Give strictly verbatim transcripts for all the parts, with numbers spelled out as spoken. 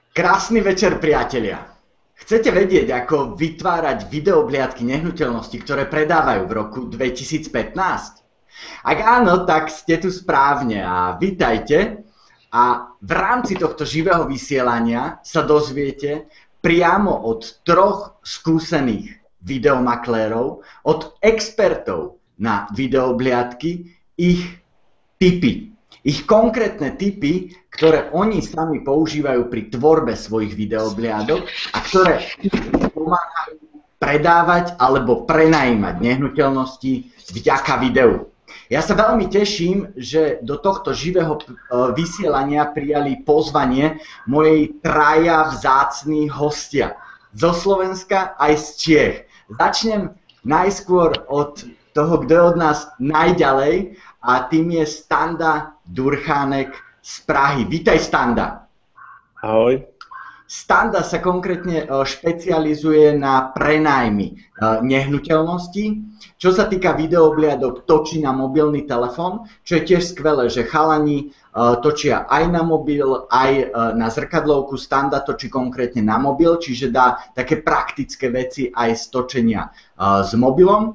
Krásny večer, priatelia. Chcete vedieť, ako vytvárať videobliatky nehnuteľnosti, ktoré predávajú v roku dvetisícpätnásť? Ak áno, tak ste tu správne a vitajte. A v rámci tohto živého vysielania sa dozviete priamo od troch skúsených videomaklérov, od expertov na videobliatky, ich tipy. Ich konkrétne tipy, ktoré oni sami používajú pri tvorbe svojich videobliadok a ktoré pomáhajú predávať alebo prenajímať nehnuteľnosti vďaka videu. Ja sa veľmi teším, že do tohto živého vysielania prijali pozvanie mojej traja vzácni hostia. Zo Slovenska aj z Čiech. Začnem najskôr od toho, kto je od nás najďalej, a tým je Standa Durchánek z Prahy. Vítaj, Standa. Ahoj. Standa sa konkrétne špecializuje na prenájmy nehnuteľností. Čo sa týka videobliadok, točí na mobilný telefón, čo je tiež skvelé, že chalani točia aj na mobil, aj na zrkadlovku. Standa točí konkrétne na mobil, čiže dá také praktické veci aj z točenia s mobilom.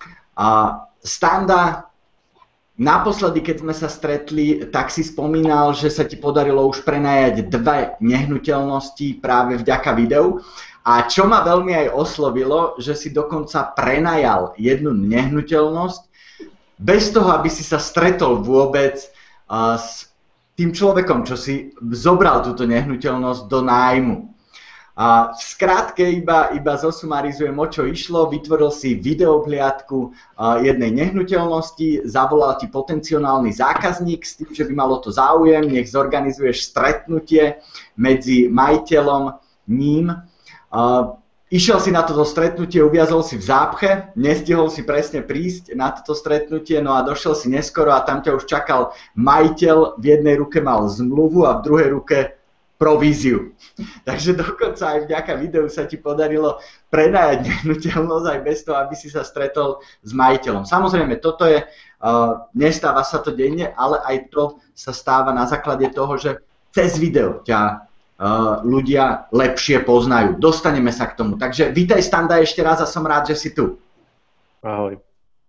Standa, naposledy, keď sme sa stretli, tak si spomínal, že sa ti podarilo už prenajať dve nehnuteľnosti práve vďaka videu. A čo ma veľmi aj oslovilo, že si dokonca prenajal jednu nehnuteľnosť bez toho, aby si sa stretol vôbec uh, s tým človekom, čo si zobral túto nehnuteľnosť do nájmu. A v skratke iba, iba zosumarizujem, o čo išlo. Vytvoril si videobliadku jednej nehnuteľnosti, zavolal ti potenciálny zákazník s tým, že by malo to záujem, nech zorganizuješ stretnutie medzi majiteľom, ním. Išiel si na toto stretnutie, uviazol si v zápche, nestihol si presne prísť na toto stretnutie, no a došiel si neskoro a tam ťa už čakal majiteľ, v jednej ruke mal zmluvu a v druhej ruke províziu. Takže dokonca aj vďaka videu sa ti podarilo prenajať nehnuteľnosť aj bez toho, aby si sa stretol s majiteľom. Samozrejme, toto je, uh, nestáva sa to denne, ale aj to sa stáva na základe toho, že cez video ťa uh, ľudia lepšie poznajú. Dostaneme sa k tomu. Takže vítaj, Standa, ešte raz a som rád, že si tu. Ahoj.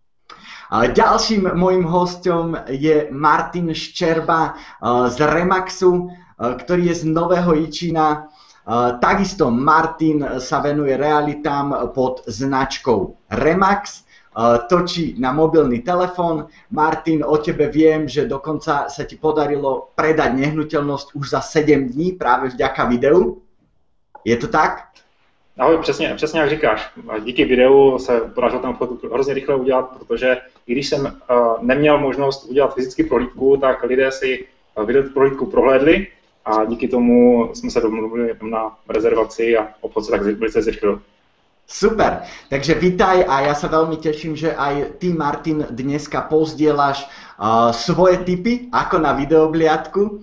Ďalším môjim hosťom je Martin Ščerba uh, z Remaxu, ktorý je z Nového Jičína. Takisto Martin sa venuje realitám pod značkou Remax, točí na mobilný telefón. Martin, o tebe viem, že dokonca sa ti podarilo predať nehnuteľnosť už za sedm dní práve vďaka videu. Je to tak? Ahoj, přesně, přesně jak říkáš. Díky videu se podařilo ten obchod hrozně rychle udělat, protože i když jsem uh, neměl možnost udělat fyzicky prohlídku, tak lidé si video prohlídku prohlédli a díky tomu jsme se domluvili na rezervaci a obchod se tak velice zrychlil. Super, takže vítaj a ja sa veľmi teším, že aj ty, Martin, dneska pozdieľaš uh, svoje tipy ako na videobliadku.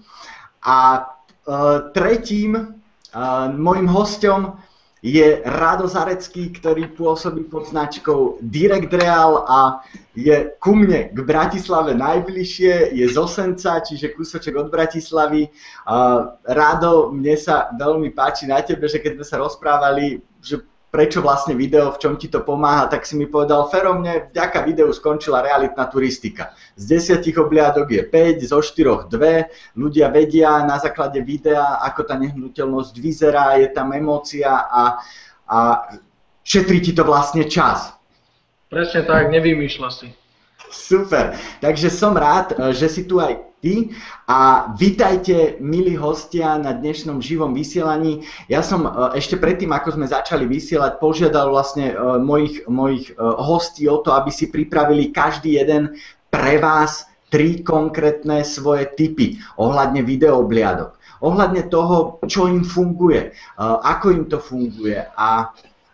A uh, tretím uh, mojim hosťom je Rado Zarecký, ktorý pôsobí pod značkou Direct Real a je ku mne k Bratislave najbližšie, je z Osenca, čiže kúsoček od Bratislavy. Rado, mne sa veľmi páči na tebe, že keď sme sa rozprávali, že prečo vlastne video, v čom ti to pomáha, tak si mi povedal, Fero, mne vďaka videu skončila realitná turistika. Z desiatich obliadok je päť, zo štyroch dve, ľudia vedia na základe videa, ako tá nehnuteľnosť vyzerá, je tam emócia a, a šetrí ti to vlastne čas. Presne tak, nevymýšľa si. Super, takže som rád, že si tu aj ty a vítajte, milí hostia, na dnešnom živom vysielaní. Ja som ešte predtým, ako sme začali vysielať, požiadal vlastne mojich, mojich hostí o to, aby si pripravili každý jeden pre vás tri konkrétne svoje tipy ohľadne videobliadok. Ohľadne toho, čo im funguje, ako im to funguje a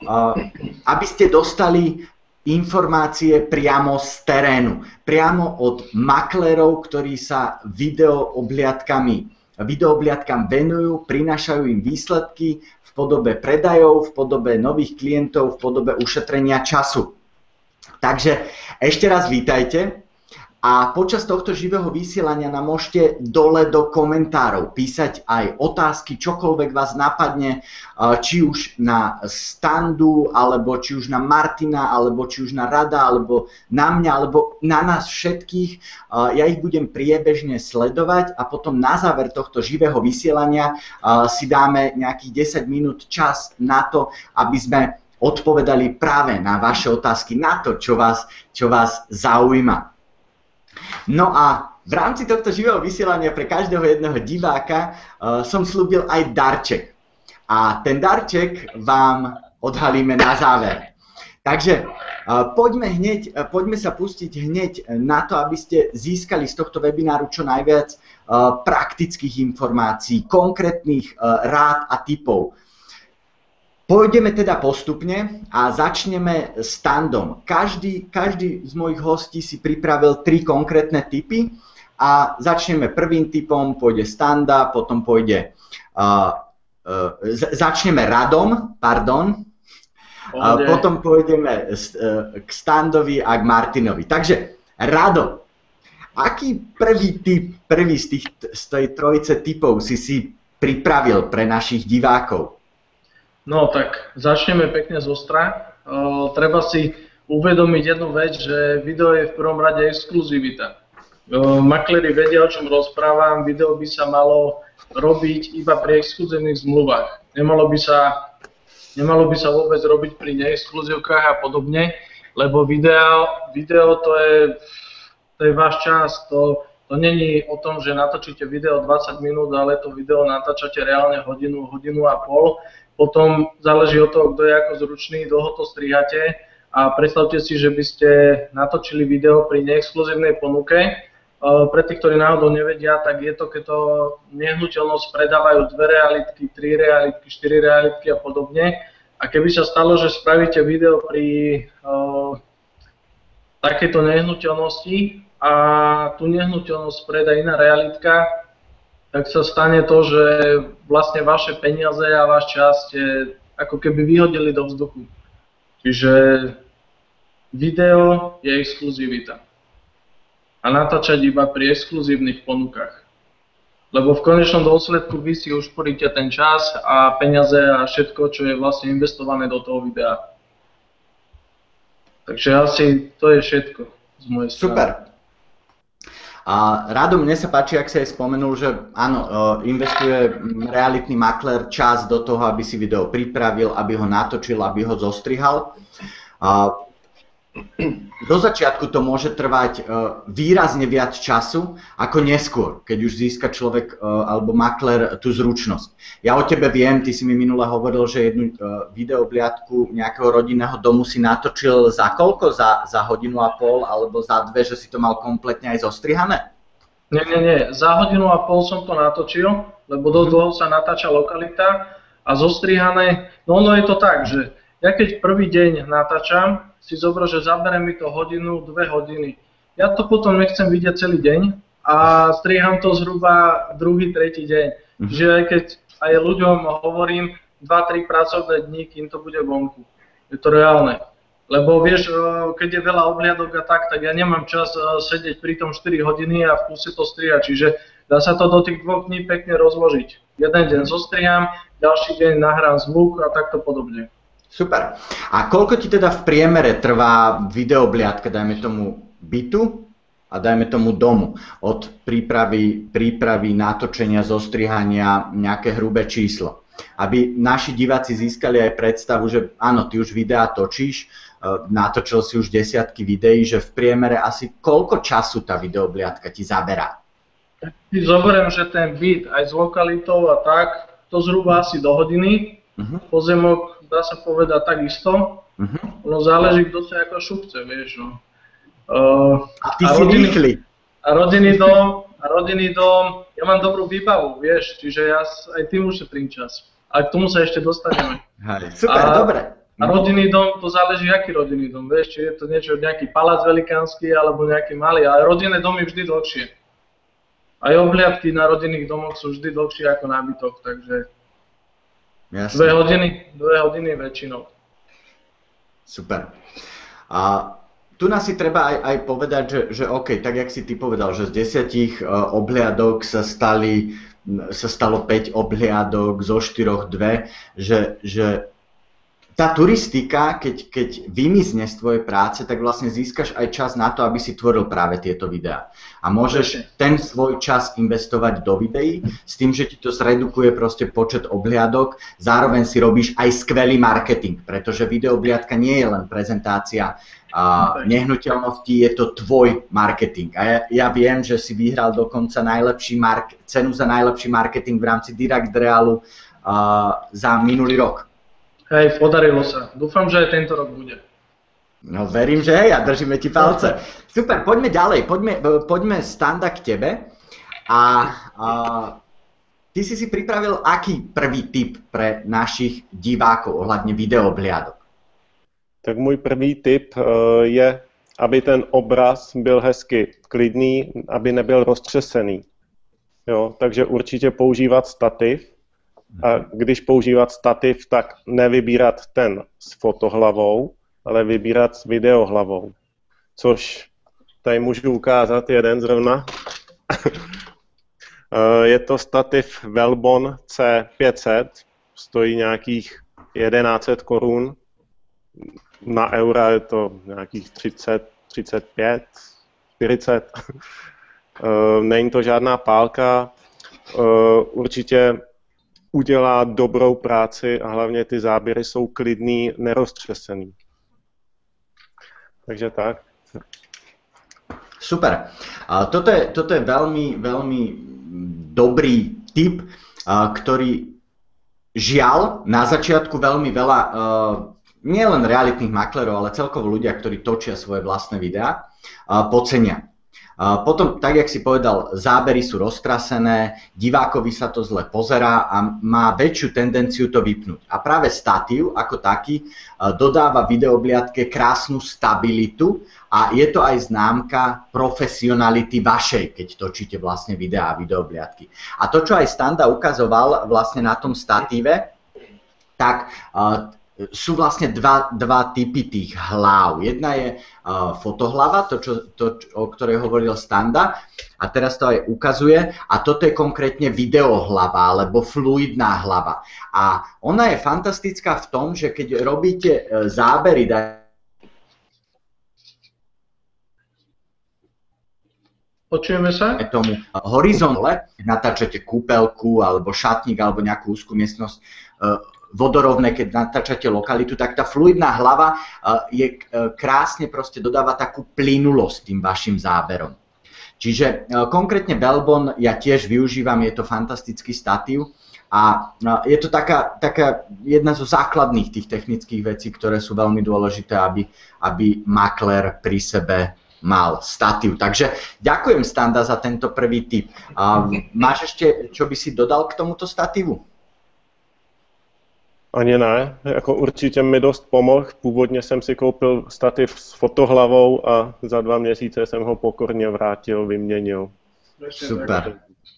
aby ste dostali informácie priamo z terénu, priamo od maklérov, ktorí sa videoobliadkami, videoobliadkam venujú, prinášajú im výsledky v podobe predajov, v podobe nových klientov, v podobe ušetrenia času. Takže ešte raz vítajte A počas tohto živého vysielania nám môžete dole do komentárov písať aj otázky, čokoľvek vás napadne, či už na Standu, alebo či už na Martina, alebo či už na Rada, alebo na mňa, alebo na nás všetkých. Ja ich budem priebežne sledovať a potom na záver tohto živého vysielania si dáme nejakých desať minút čas na to, aby sme odpovedali práve na vaše otázky, na to, čo vás, čo vás zaujíma. No a v rámci tohto živého vysielania pre každého jedného diváka uh, som slúbil aj darček. A ten darček vám odhalíme na záver. Takže uh, poďme, hneď, uh, poďme sa pustiť hneď na to, aby ste získali z tohto webináru čo najviac uh, praktických informácií, konkrétnych uh, rád a tipov. Pôjdeme teda postupne a začneme Standom. Každý, každý z mojich hostí si pripravil tri konkrétne tipy a začneme prvým tipom, pôjde Standa, potom pôjde, uh, uh, začneme Radom, pardon, a potom pôjdeme uh, k Standovi a k Martinovi. Takže Rado, aký prvý tip, prvý z, tých, z tej trojice tipov si si pripravil pre našich divákov? No tak začneme pekne zostra. Uh, treba si uvedomiť jednu vec, že video je v prvom rade exkluzivita. Uh, makléri vedia, o čom rozprávam, video by sa malo robiť iba pri exkluzívnych zmluvách. Nemalo by sa, nemalo by sa vôbec robiť pri neexkluzívkach a podobne, lebo video, video to, je, to je váš čas. To, to není o tom, že natočíte video dvadsať minút, ale to video natáčate reálne hodinu, hodinu a pol. Potom záleží od toho, kto je ako zručný, dlho to strihate a predstavte si, že by ste natočili video pri neexkluzívnej ponuke. Pre tých, ktorí náhodou nevedia, tak je to, keď to nehnuteľnosť predávajú dve realitky, tri realitky, štyri realitky a podobne. A keby sa stalo, že spravíte video pri uh, takejto nehnuteľnosti a tú nehnuteľnosť predá iná realitka, tak sa stane to, že vlastne vaše peniaze a váš čas ste ako keby vyhodili do vzduchu. Čiže video je exkluzivita. A natáčať iba pri exkluzívnych ponukách. Lebo v konečnom dôsledku vy si ušporíte ten čas a peniaze a všetko, čo je vlastne investované do toho videa. Takže asi to je všetko z mojej strany. Super. A Rado, mne sa páči, ak sa aj spomenul, že áno, investuje realitný maklér čas do toho, aby si video pripravil, aby ho natočil, aby ho zostrihal. A do začiatku to môže trvať výrazne viac času ako neskôr, keď už získa človek alebo maklér tú zručnosť. Ja o tebe viem, ty si mi minule hovoril, že jednu videobliadku nejakého rodinného domu si natočil za koľko? Za, za hodinu a pol alebo za dve, že si to mal kompletne aj zostrihané? Nie, nie, nie. Za hodinu a pol som to natočil, lebo dosť dlho sa natáča lokalita a zostrihané. No ono je to tak, že ja keď prvý deň natáčam, si zober, že zabere mi to hodinu, dve hodiny. Ja to potom nechcem vidieť celý deň a striham to zhruba druhý, tretí deň. Mm-hmm. Čiže aj keď aj ľuďom hovorím dva tri pracovné dní, kým to bude vonku. Je to reálne. Lebo vieš, keď je veľa obhliadok a tak, tak ja nemám čas sedieť pri tom štyri hodiny a v kuse to strihať. Čiže dá sa to do tých dvoch dní pekne rozložiť. Jeden deň zostriham, ďalší deň nahrám zvuk a takto podobne. Super. A koľko ti teda v priemere trvá videobliadka, dajme tomu bytu a dajme tomu domu? Od prípravy, prípravy natočenia, zostrihania, nejaké hrubé číslo. Aby naši diváci získali aj predstavu, že áno, ty už videá točíš, natočil si už desiatky videí, že v priemere asi koľko času tá videobliadka ti zaberá? Si zoberiem, že ten byt aj s lokalitou a tak, to zhruba asi do hodiny. Uh-huh. Pozemok dá sa povedať takisto. Uh-huh. No záleží, kto sa ako šupce, vieš. No. Uh, a ty a si rodiny, rýchly. A rodinný dom, a rodinný dom, ja mám dobrú výbavu, vieš, čiže ja aj tým ušetrím čas. A k tomu sa ešte dostaneme. Hej, super, a, dobre. A rodinný dom, to záleží, aký rodinný dom, vieš, či je to niečo, nejaký palác velikánsky, alebo nejaký malý, ale rodinné domy vždy dlhšie. Aj obhliadky na rodinných domoch sú vždy dlhšie ako nábytok, takže Jasne. Dve hodiny, dve hodiny väčšinou. Super. A tu nás si treba aj, aj povedať, že, že OK, tak jak si ty povedal, že z desiatich uh, obhliadok sa stali, sa stalo päť obhliadok, zo štyroch dve, že, že tá turistika, keď, keď vymizne z tvojej práce, tak vlastne získaš aj čas na to, aby si tvoril práve tieto videá. A môžeš ten svoj čas investovať do videí s tým, že ti to zredukuje proste počet obhliadok, zároveň si robíš aj skvelý marketing, pretože videoobhliadka nie je len prezentácia a nehnuteľností, je to tvoj marketing. A ja, ja viem, že si vyhral dokonca najlepší mark- cenu za najlepší marketing v rámci Direct Realu uh, za minulý rok. Hej, podarilo sa. Dúfam, že aj tento rok bude. No verím, že hej, a držíme ti palce. Super, poďme ďalej, poďme, poďme Standa k tebe. A, a ty si si pripravil aký prvý tip pre našich divákov ohľadne videoobhliadok? Tak můj první tip je, aby ten obraz byl hezky klidný, aby nebyl roztřesený. Jo, takže určitě používat stativ. A když používat stativ, tak nevybírat ten s fotohlavou, ale vybírat s videohlavou. Což tady můžu ukázat jeden zrovna. Je to stativ Velbon C pět set, stojí nějakých jedenáct set korun. Na eura je to nějakých třicet, třicet pět, čtyřicet. Není to žádná pálka. Určitě udělá dobrou práci a hlavně ty záběry jsou klidný, neroztřesený. Takže tak. Super. Toto je, toto je veľmi, veľmi dobrý tip, ktorý žiaľ na začiatku veľmi veľa nielen realitných maklerov, ale celkovo ľudia, ktorí točia svoje vlastné videá, podcenia. Potom, tak jak si povedal, zábery sú roztrasené, divákovi sa to zle pozerá a má väčšiu tendenciu to vypnúť. A práve statív ako taký dodáva videoobhliadke krásnu stabilitu a je to aj známka profesionality vašej, keď točíte vlastne videá a videoobhliadky. A to, čo aj Standa ukazoval vlastne na tom statíve, tak sú vlastne dva, dva typy tých hlav. Jedna je uh, fotohlava, to, čo, to, o ktorej hovoril Standa, a teraz to aj ukazuje, a toto je konkrétne videohlava, alebo fluidná hlava. A ona je fantastická v tom, že keď robíte uh, zábery, daj... Počujeme sa? tomu horizontole, natáčate kúpeľku, alebo šatník, alebo nejakú úzkú miestnosť, uh, vodorovné, keď natáčate lokalitu, tak tá fluidná hlava je krásne, proste dodáva takú plynulosť tým vašim záberom. Čiže konkrétne Velbon ja tiež využívam, je to fantastický statív a je to taká, taká jedna zo základných tých technických vecí, ktoré sú veľmi dôležité, aby, aby maklér pri sebe mal statív. Takže ďakujem, Standa, za tento prvý tip. Máš ešte, čo by si dodal k tomuto statívu? Ani ne, jako určitě mi dost pomohl. Původně jsem si koupil stativ s fotohlavou a za dva měsíce jsem ho pokorně vrátil, vyměnil. Super.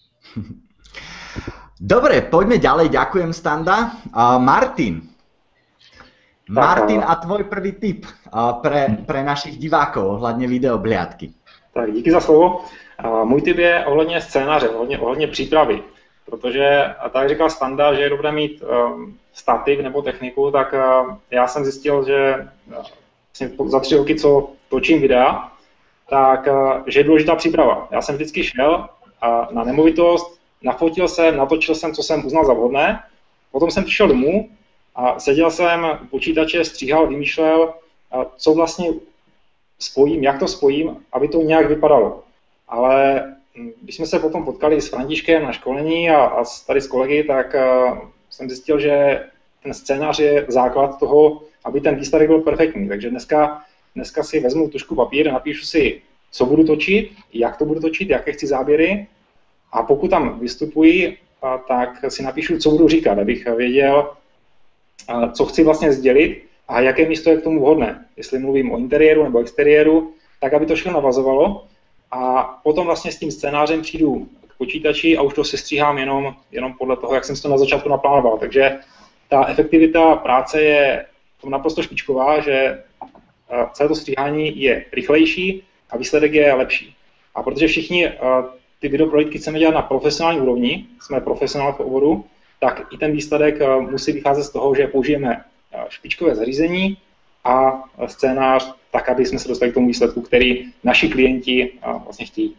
Dobre, poďme ďalej. Ďakujem, Standa. Uh, Martin. Martin a tvoj prvý tip uh, pre, pre našich divákov ohľadne videoobhliadky. Tak díky za slovo. Uh, můj tip je ohledně scénáře, ohledně, ohledně přípravy. Protože, a tak říkal Standa, že je dobré mít um, stativ nebo techniku, tak uh, já jsem zjistil, že uh, za tři roky, co točím videa, tak uh, že je důležitá příprava. Já jsem vždycky šel uh, na nemovitost, nafotil jsem, natočil jsem, co jsem uznal za vhodné, potom jsem přišel domů a seděl jsem u počítače, stříhal, vymýšlel, uh, co vlastně spojím, jak to spojím, aby to nějak vypadalo. Ale když jsme se potom potkali s Františkem na školení a, a tady s kolegy, tak uh, jsem zjistil, že ten scénář je základ toho, aby ten výsledek byl perfektní. Takže dneska, dneska si vezmu tužku papír, napíšu si, co budu točit, jak to budu točit, jaké chci záběry a pokud tam vystupuji, a, tak si napíšu, co budu říkat, abych věděl, a, co chci vlastně sdělit a jaké místo je k tomu vhodné. Jestli mluvím o interiéru nebo exteriéru, tak aby to všechno navazovalo. A potom vlastně s tím scénářem přijdu k počítači a už to sestříhám jenom, jenom podle toho, jak jsem si to na začátku naplánoval. Takže ta efektivita práce je tom naprosto špičková, že celé to stříhání je rychlejší a výsledek je lepší. A protože všichni ty videoprohlídky chceme dělat na profesionální úrovni, jsme profesionál v oboru, tak i ten výsledek musí vycházet z toho, že použijeme špičkové zařízení a scénář tak, aby jsme se dostali k tomu výsledku, který naši klienti vlastně chtějí.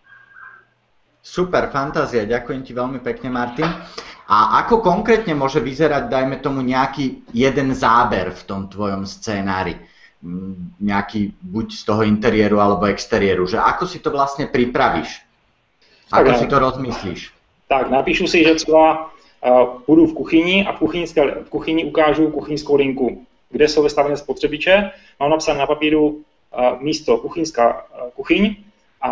Super, fantázia, ďakujem ti veľmi pekne, Martin. A ako konkrétne môže vyzerať, dajme tomu, nejaký jeden záber v tom tvojom scénári? Nejaký buď z toho interiéru alebo exteriéru, že ako si to vlastne pripravíš? Ako tak, si to rozmyslíš? Tak, napíšu si, že třeba uh, budu v kuchyni a v, v kuchyni ukážu kuchyňskou linku, kde jsou vystavené spotřebiče. Mám napsané na papíru uh, místo kuchyňská uh, kuchyň a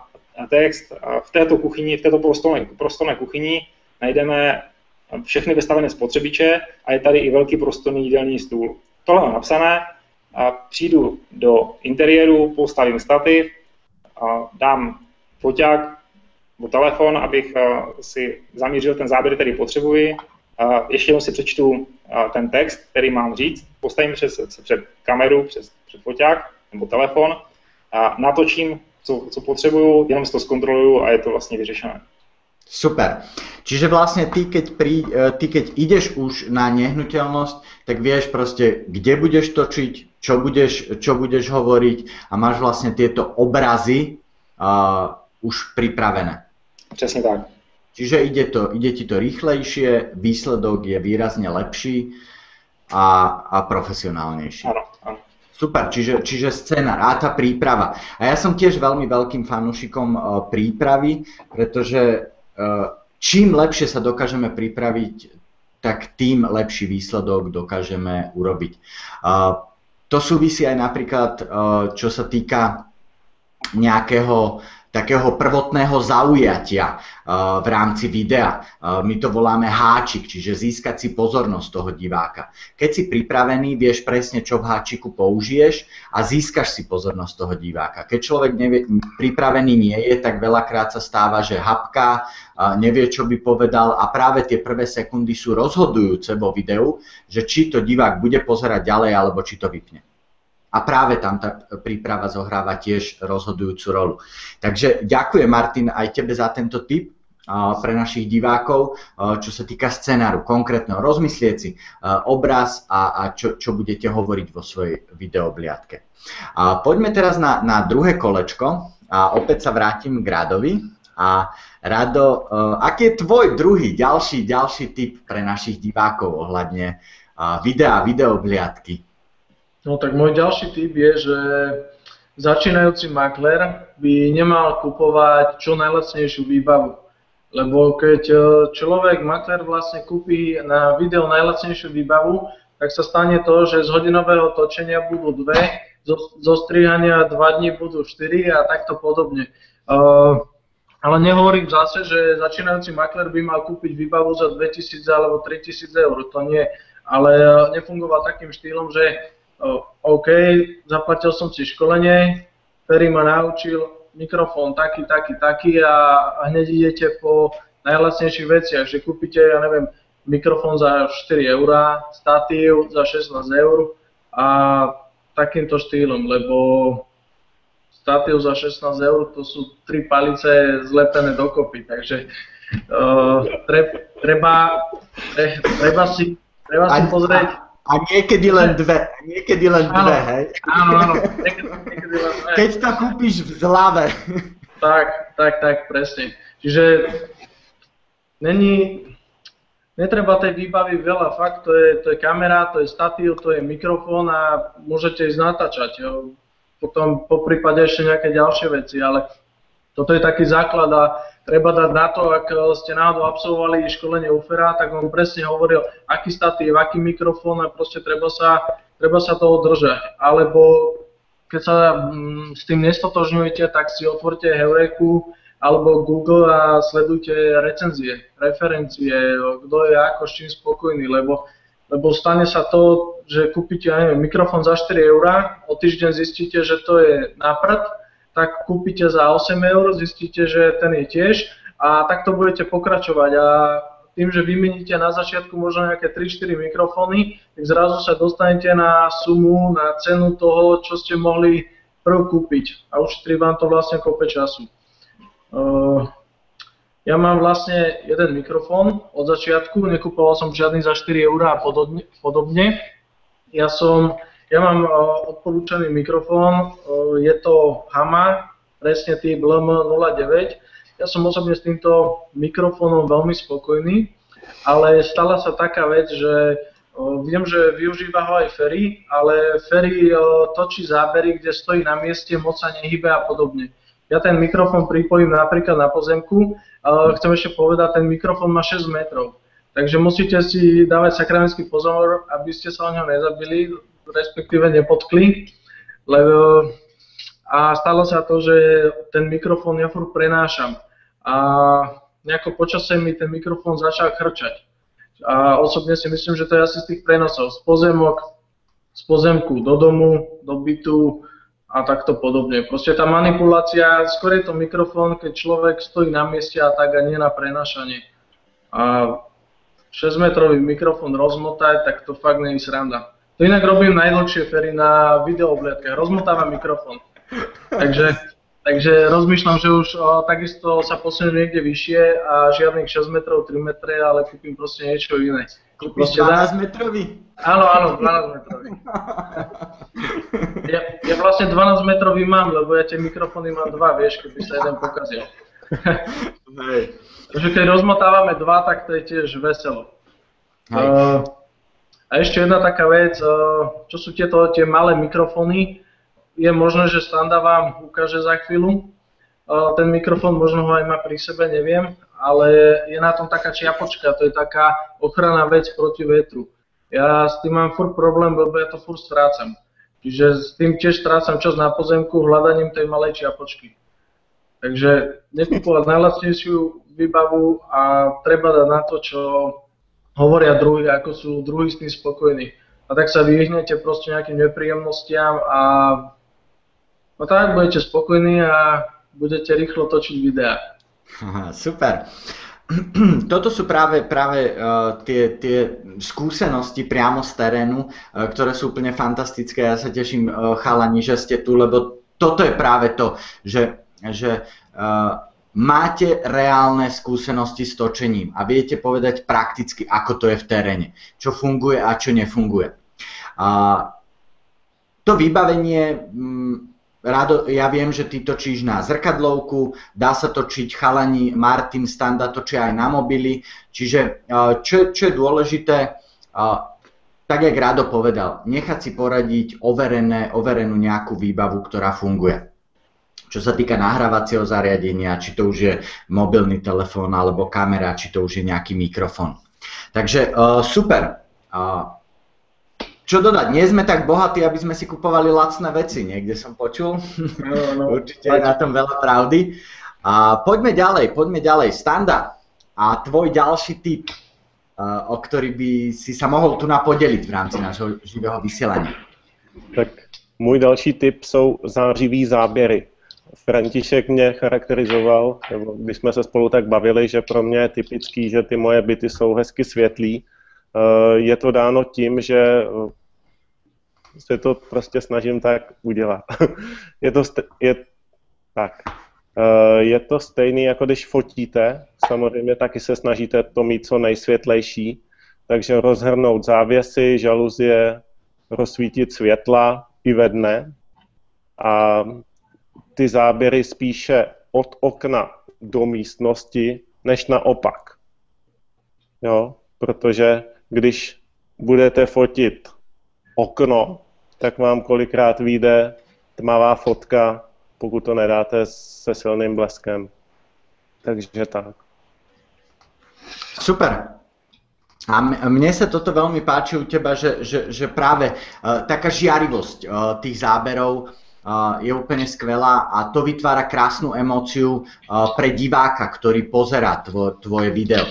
text uh, v této kuchyni, v této prostorné, prostorné kuchyni najdeme všechny vystavené spotřebiče a je tady i velký prostorný jídelní stůl. Tohle mám napsané, a přijdu do interiéru, postavím stativ, a dám foťák nebo telefon, abych si zamířil ten záběr, který potřebuji. A ještě jednou si přečtu ten text, který mám říct, postavím přes, před kameru, přes, před foťák nebo telefon, a natočím, co, co potřebuju, jenom si to zkontroluju a je to vlastně vyřešené. Super. Čiže vlastne ty keď, pri, ty, keď ideš už na nehnuteľnosť, tak vieš proste, kde budeš točiť, čo budeš, čo budeš hovoriť a máš vlastne tieto obrazy uh, už pripravené. Presne tak. Čiže ide, to, ide ti to rýchlejšie, výsledok je výrazne lepší a, a profesionálnejší. Áno, áno. Super, čiže, čiže scenár a tá príprava. A ja som tiež veľmi veľkým fanúšikom uh, prípravy, pretože čím lepšie sa dokážeme pripraviť, tak tým lepší výsledok dokážeme urobiť. To súvisí aj napríklad, čo sa týka nejakého takého prvotného zaujatia v rámci videa. My to voláme háčik, čiže získať si pozornosť toho diváka. Keď si pripravený, vieš presne, čo v háčiku použiješ a získaš si pozornosť toho diváka. Keď človek nevie, pripravený nie je, tak veľakrát sa stáva, že hapká, nevie, čo by povedal a práve tie prvé sekundy sú rozhodujúce vo videu, že či to divák bude pozerať ďalej, alebo či to vypne. A práve tam tá príprava zohráva tiež rozhodujúcu rolu. Takže ďakujem, Martin, aj tebe za tento tip pre našich divákov, čo sa týka scenáru konkrétneho. Rozmyslieť si obraz a, a čo, čo budete hovoriť vo svojej videobliadke. Poďme teraz na, na druhé kolečko a opäť sa vrátim k Radovi. A Rado, aký je tvoj druhý, ďalší, ďalší tip pre našich divákov ohľadne videa, videobliadky? No tak môj ďalší tip je, že začínajúci maklér by nemal kupovať čo najlacnejšiu výbavu. Lebo keď človek, maklér vlastne kúpi na video najlacnejšiu výbavu, tak sa stane to, že z hodinového točenia budú dve, zo strihania dva dní budú štyri a takto podobne. Uh, ale nehovorím zase, že začínajúci maklér by mal kúpiť výbavu za dvetisíc alebo tritisíc eur, to nie. Ale nefungoval takým štýlom, že OK, zaplatil som si školenie, ktorý ma naučil mikrofón taký, taký, taký a hneď idete po najlacnejších veciach, že kúpite, ja neviem, mikrofón za štyri eurá, statív za šestnásť eur a takýmto štýlom, lebo statív za šestnásť eur to sú tri palice zlepené dokopy, takže uh, treba, treba si, treba si pozrieť. A niekedy len dve, niekedy len dve, áno, hej? Áno, áno, niekedy, niekedy len dve. Keď to kúpiš v zlave. Tak, tak, tak, presne. Čiže není, netreba tej výbavy veľa, fakt, to je, to je kamera, to je statív, to je mikrofón a môžete ísť natáčať. Jo. Potom po prípade ešte nejaké ďalšie veci, ale toto je taký základ a treba dať na to, ak ste náhodou absolvovali školenie u Fera, tak on presne hovoril, aký statív, aký mikrofón a proste treba sa, treba sa toho držať. Alebo keď sa mm, s tým nestotožňujete, tak si otvorte Heuréku alebo Google a sledujte recenzie, referencie, kto je ako s čím spokojný, lebo, lebo stane sa to, že kúpite, ja neviem, mikrofón za štyri eurá, o týždeň zistíte, že to je na prd, tak kúpite za osem eur, zistíte, že ten je tiež a takto budete pokračovať a tým, že vymeníte na začiatku možno nejaké tri štyri mikrofóny, tak zrazu sa dostanete na sumu, na cenu toho, čo ste mohli prv kúpiť a ušetrí vám to vlastne kope času. Uh, ja mám vlastne jeden mikrofón od začiatku, nekúpoval som žiadny za štyri eurá a podobne. podobne. Ja, som, ja mám uh, odporúčaný mikrofón, uh, je to Hama, presne typ L M nula deväť. Ja som osobne s týmto mikrofónom veľmi spokojný, ale stala sa taká vec, že o, viem, že využíva ho aj Ferry, ale Ferry o, točí zábery, kde stojí na mieste, moc sa nehybe a podobne. Ja ten mikrofón pripojím napríklad na pozemku, ale chcem ešte povedať, ten mikrofón má šesť metrov. Takže musíte si dávať sakramenský pozor, aby ste sa o ňo nezabili, respektíve nepotkli, lebo a stalo sa to, že ten mikrofón ja furt prenášam. A nejako počasie mi ten mikrofón začal chrčať. A osobne si myslím, že to je asi z tých prenosov. Z pozemok, z pozemku do domu, do bytu a takto podobne. Proste tá manipulácia, skôr je to mikrofón, keď človek stojí na mieste a tak a nie na prenášanie. A šesťmetrový mikrofón rozmotať, tak to fakt nie je sranda. To inak robím najdlhšie, Ferry, na videoobliadkách. Rozmotávam mikrofón. Takže, takže rozmýšľam, že už o, takisto sa posuniem niekde vyššie a žiadnych šesť metrov, tri metre, ale kúpim proste niečo iné. Kúpiš dvanásť metrový? Áno, áno, dvanásť metrový. Ja, ja vlastne dvanásť metrový mám, lebo ja tie mikrofóny mám dva, vieš, keby sa jeden pokazil. Hej. Takže keď rozmotávame dva, tak to je tiež veselo. Uh, a ešte jedna taká vec, uh, čo sú tieto tie malé mikrofóny. Je možné, že Standa vám ukáže za chvíľu. Ten mikrofón možno ho aj má pri sebe, neviem, ale je na tom taká čiapočka, to je taká ochranná vec proti vetru. Ja s tým mám furt problém, lebo ja to furt strácam. Čiže s tým tiež strácam čas na pozemku hľadaním tej malej čiapočky. Takže nekúpovať najlacnejšiu výbavu a treba dať na to, čo hovoria druhí, ako sú druhí s tým spokojní. A tak sa vyhnete proste nejakým nepríjemnostiam a no tak, budete spokojní a budete rýchlo točiť videá. Aha, super. Toto sú práve, práve uh, tie, tie skúsenosti priamo z terénu, uh, ktoré sú úplne fantastické. Ja sa teším, uh, chalani, že ste tu, lebo toto je práve to, že, že uh, máte reálne skúsenosti s točením a viete povedať prakticky, ako to je v teréne, čo funguje a čo nefunguje. Uh, to vybavenie... Um, Rado, ja viem, že ty točíš na zrkadlovku, dá sa točiť, chalani, Martin, Standa točia aj na mobily, čiže čo, čo je dôležité, tak jak Rado povedal, nechať si poradiť overené, overenú nejakú výbavu, ktorá funguje. Čo sa týka nahrávacieho zariadenia, či to už je mobilný telefón alebo kamera, či to už je nejaký mikrofón. Takže super. Čo dodať? Nie sme tak bohatí, aby sme si kupovali lacné veci, niekde som počul. No, no, Určite je na tom veľa pravdy. A poďme ďalej, poďme ďalej. Standa, a tvoj ďalší tip, o ktorý by si sa mohol tu napodeliť v rámci nášho živého vysielania. Tak můj další tip jsou zářivý záběry. František mě charakterizoval, nebo když jsme se spolu tak bavili, že pro mě je typický, že ty moje byty jsou hezky světlý. Je to dáno tím, že se to prostě snažím tak udělat. Je to, je, tak. Je to stejný, jako když fotíte. Samozřejmě taky se snažíte to mít co nejsvětlejší. Takže rozhrnout závěsy, žaluzie, rozsvítit světla i ve dne. A ty záběry spíše od okna do místnosti, než naopak. Jo, protože když budete fotit okno, tak vám kolikrát vyjde tmavá fotka, pokud to nedáte se silným bleskem. Takže tak. Super. A mne sa toto veľmi páči u teba, že, že, že práve uh, taká žiarivosť uh, tých záberov uh, je úplne skvelá a to vytvára krásnu emóciu uh, pre diváka, ktorý pozerá tvo, tvoje video.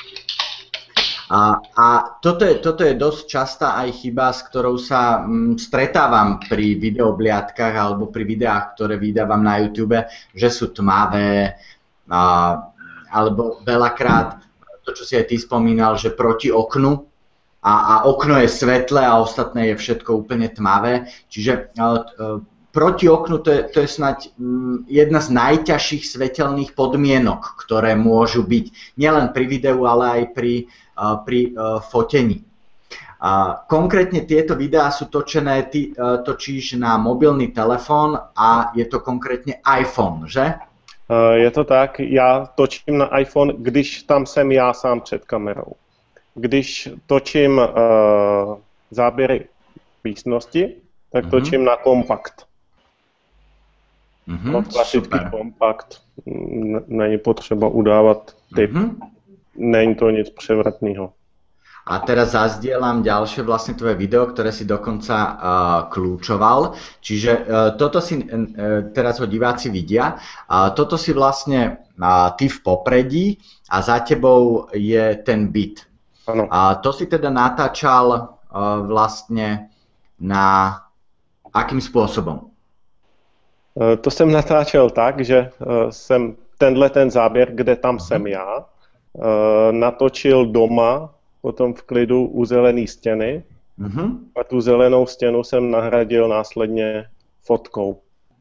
A, a toto, je, toto je dosť častá aj chyba, s ktorou sa m, stretávam pri videobliadkách alebo pri videách, ktoré vydávam na YouTube, že sú tmavé, a, alebo veľakrát to, čo si aj ty spomínal, že proti oknu a, a okno je svetlé a ostatné je všetko úplne tmavé. Čiže proti oknu to je, to je snáď jedna z najťažších svetelných podmienok, ktoré môžu byť nielen pri videu, ale aj pri, pri fotení. Konkrétne tieto videá sú točené, ty točíš na mobilný telefón a je to konkrétne iPhone, že? Je to tak, já točím na iPhone, když tam jsem já sám před kamerou. Když točím uh, záběry místnosti, tak točím mm-hmm. na kompakt. Mm-hmm, no, klasický super. Kompakt, není potřeba udávat typ, mm-hmm. není to nic převratného. A teraz zazdielam ďalšie vlastne tvoje video, ktoré si dokonca uh, kľúčoval. Čiže uh, toto si, uh, teraz ho diváci vidia, uh, toto si vlastne uh, ty v popredí a za tebou je ten byt. Ano. A to si teda natáčal uh, vlastne na akým spôsobom? Uh, to jsem natáčel tak, že uh, jsem tenhle ten záběr, kde tam jsem já, uh, natočil doma, potom v klidu u zelené stěny mm-hmm. a tu zelenou stěnu jsem nahradil následně fotkou.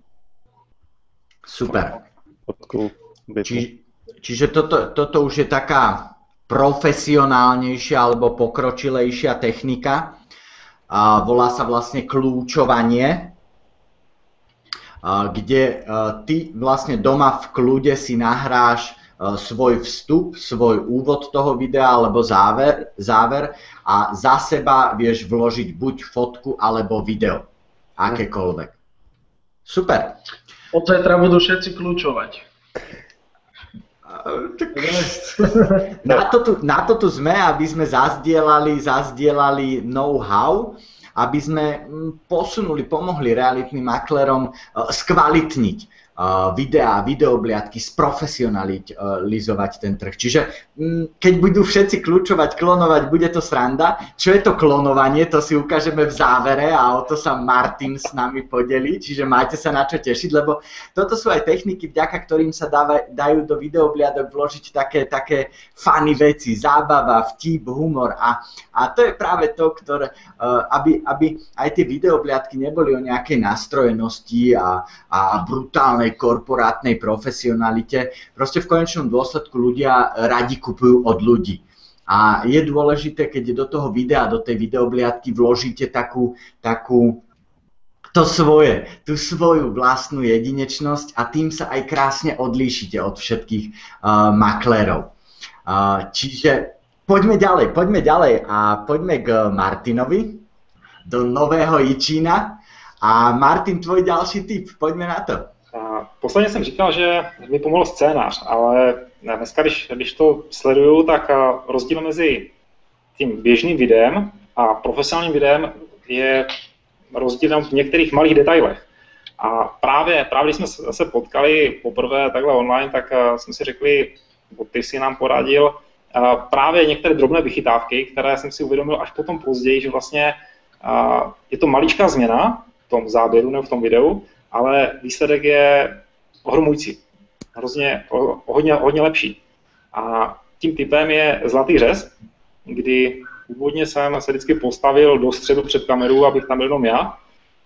Super. Fotkou Či, čiže toto, toto už je taká profesionálnejšia alebo pokročilejšia technika. A volá sa vlastne kľúčovanie, a kde a ty vlastne doma v kľude si nahráš svoj vstup, svoj úvod toho videa alebo záver, záver a za seba vieš vložiť buď fotku alebo video. Akékoľvek. Super. Od zajtra budú všetci kľúčovať. Na to, tu, na to tu sme, aby sme zazdielali, zazdielali know-how, aby sme posunuli, pomohli realitným maklérom skvalitniť videá, videobliadky, sprofesionalizovať ten trh. Čiže keď budú všetci kľúčovať, klonovať, bude to sranda. Čo je to klonovanie, to si ukážeme v závere a o to sa Martin s nami podelí, čiže máte sa na čo tešiť, lebo toto sú aj techniky, vďaka ktorým sa dáva, dajú do videobliadok vložiť také, také funny veci, zábava, vtip, humor a, a to je práve to, ktoré, aby, aby aj tie videobliadky neboli o nejakej nastrojenosti a, a brutálnej korporátnej profesionalite. Proste v konečnom dôsledku ľudia radi kupujú od ľudí. A je dôležité, keď do toho videa, do tej videobliadky vložíte takú, takú to svoje, tú svoju vlastnú jedinečnosť a tým sa aj krásne odlíšite od všetkých uh, maklérov. Uh, čiže poďme ďalej, poďme ďalej a poďme k Martinovi, do nového Jičína. A Martin, tvoj ďalší tip, poďme na to. Posledně jsem říkal, že mi pomohl scénář, ale dneska, když, když to sleduju, tak rozdíl mezi tím běžným videem a profesionálním videem je rozdíl v některých malých detailech. A právě, právě když jsme se potkali poprvé takhle online, tak jsme si řekli, bo ty si nám poradil, právě některé drobné vychytávky, které jsem si uvědomil až potom později, že vlastně je to maličká změna v tom záběru nebo v tom videu, ale výsledek je ohromující, hrozně, hodně, hodně lepší. A tím typem je zlatý řez, kdy původně jsem se vždycky postavil do středu před kamerou, abych tam byl jenom já.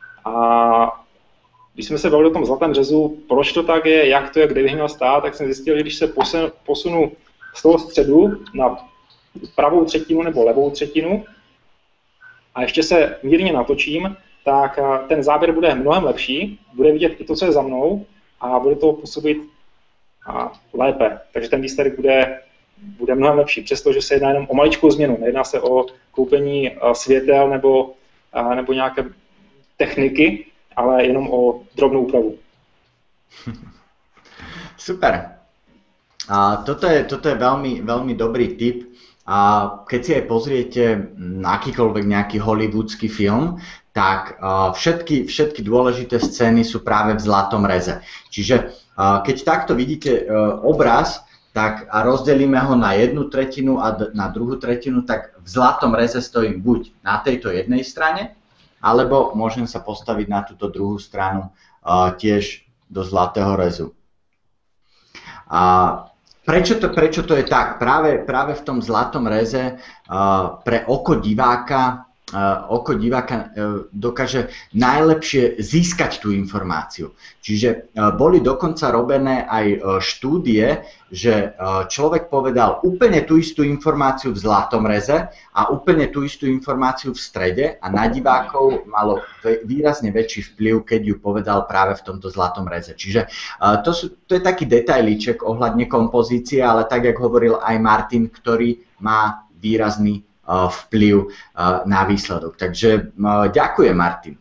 A když jsme se bavili o tom zlatém řezu, proč to tak je, jak to je, kde bych měl stát, tak jsem zjistil, že když se posunu z toho středu na pravou třetinu nebo levou třetinu a ještě se mírně natočím, tak ten záběr bude mnohem lepší, bude vidět i to, co je za mnou a bude to působit lépe. Takže ten výsledek bude, bude mnohem lepší, přestože se jedná jenom o maličkou změnu. Nejedná se o koupení světel nebo, nebo nějaké techniky, ale jenom o drobnou úpravu. Super. A toto je, toto je veľmi, veľmi dobrý tip. A keď si aj pozriete akýkoľvek nejaký hollywoodsky film, tak uh, všetky, všetky dôležité scény sú práve v zlatom reze. Čiže uh, keď takto vidíte uh, obraz, tak a rozdelíme ho na jednu tretinu a na druhú tretinu, tak v zlatom reze stojím buď na tejto jednej strane, alebo môžem sa postaviť na túto druhú stranu uh, tiež do zlatého rezu. A Prečo to, prečo to je tak? Práve, práve v tom zlatom reze uh, pre oko diváka Uh, oko diváka uh, dokáže najlepšie získať tú informáciu. Čiže uh, boli dokonca robené aj uh, štúdie, že uh, človek povedal úplne tú istú informáciu v zlatom reze a úplne tú istú informáciu v strede a na divákov malo výrazne väčší vplyv, keď ju povedal práve v tomto zlatom reze. Čiže uh, to, sú, to je taký detailíček ohľadne kompozície, ale tak, jak hovoril aj Martin, ktorý má výrazný vplyv na výsledok. Takže ďakujem, Martin.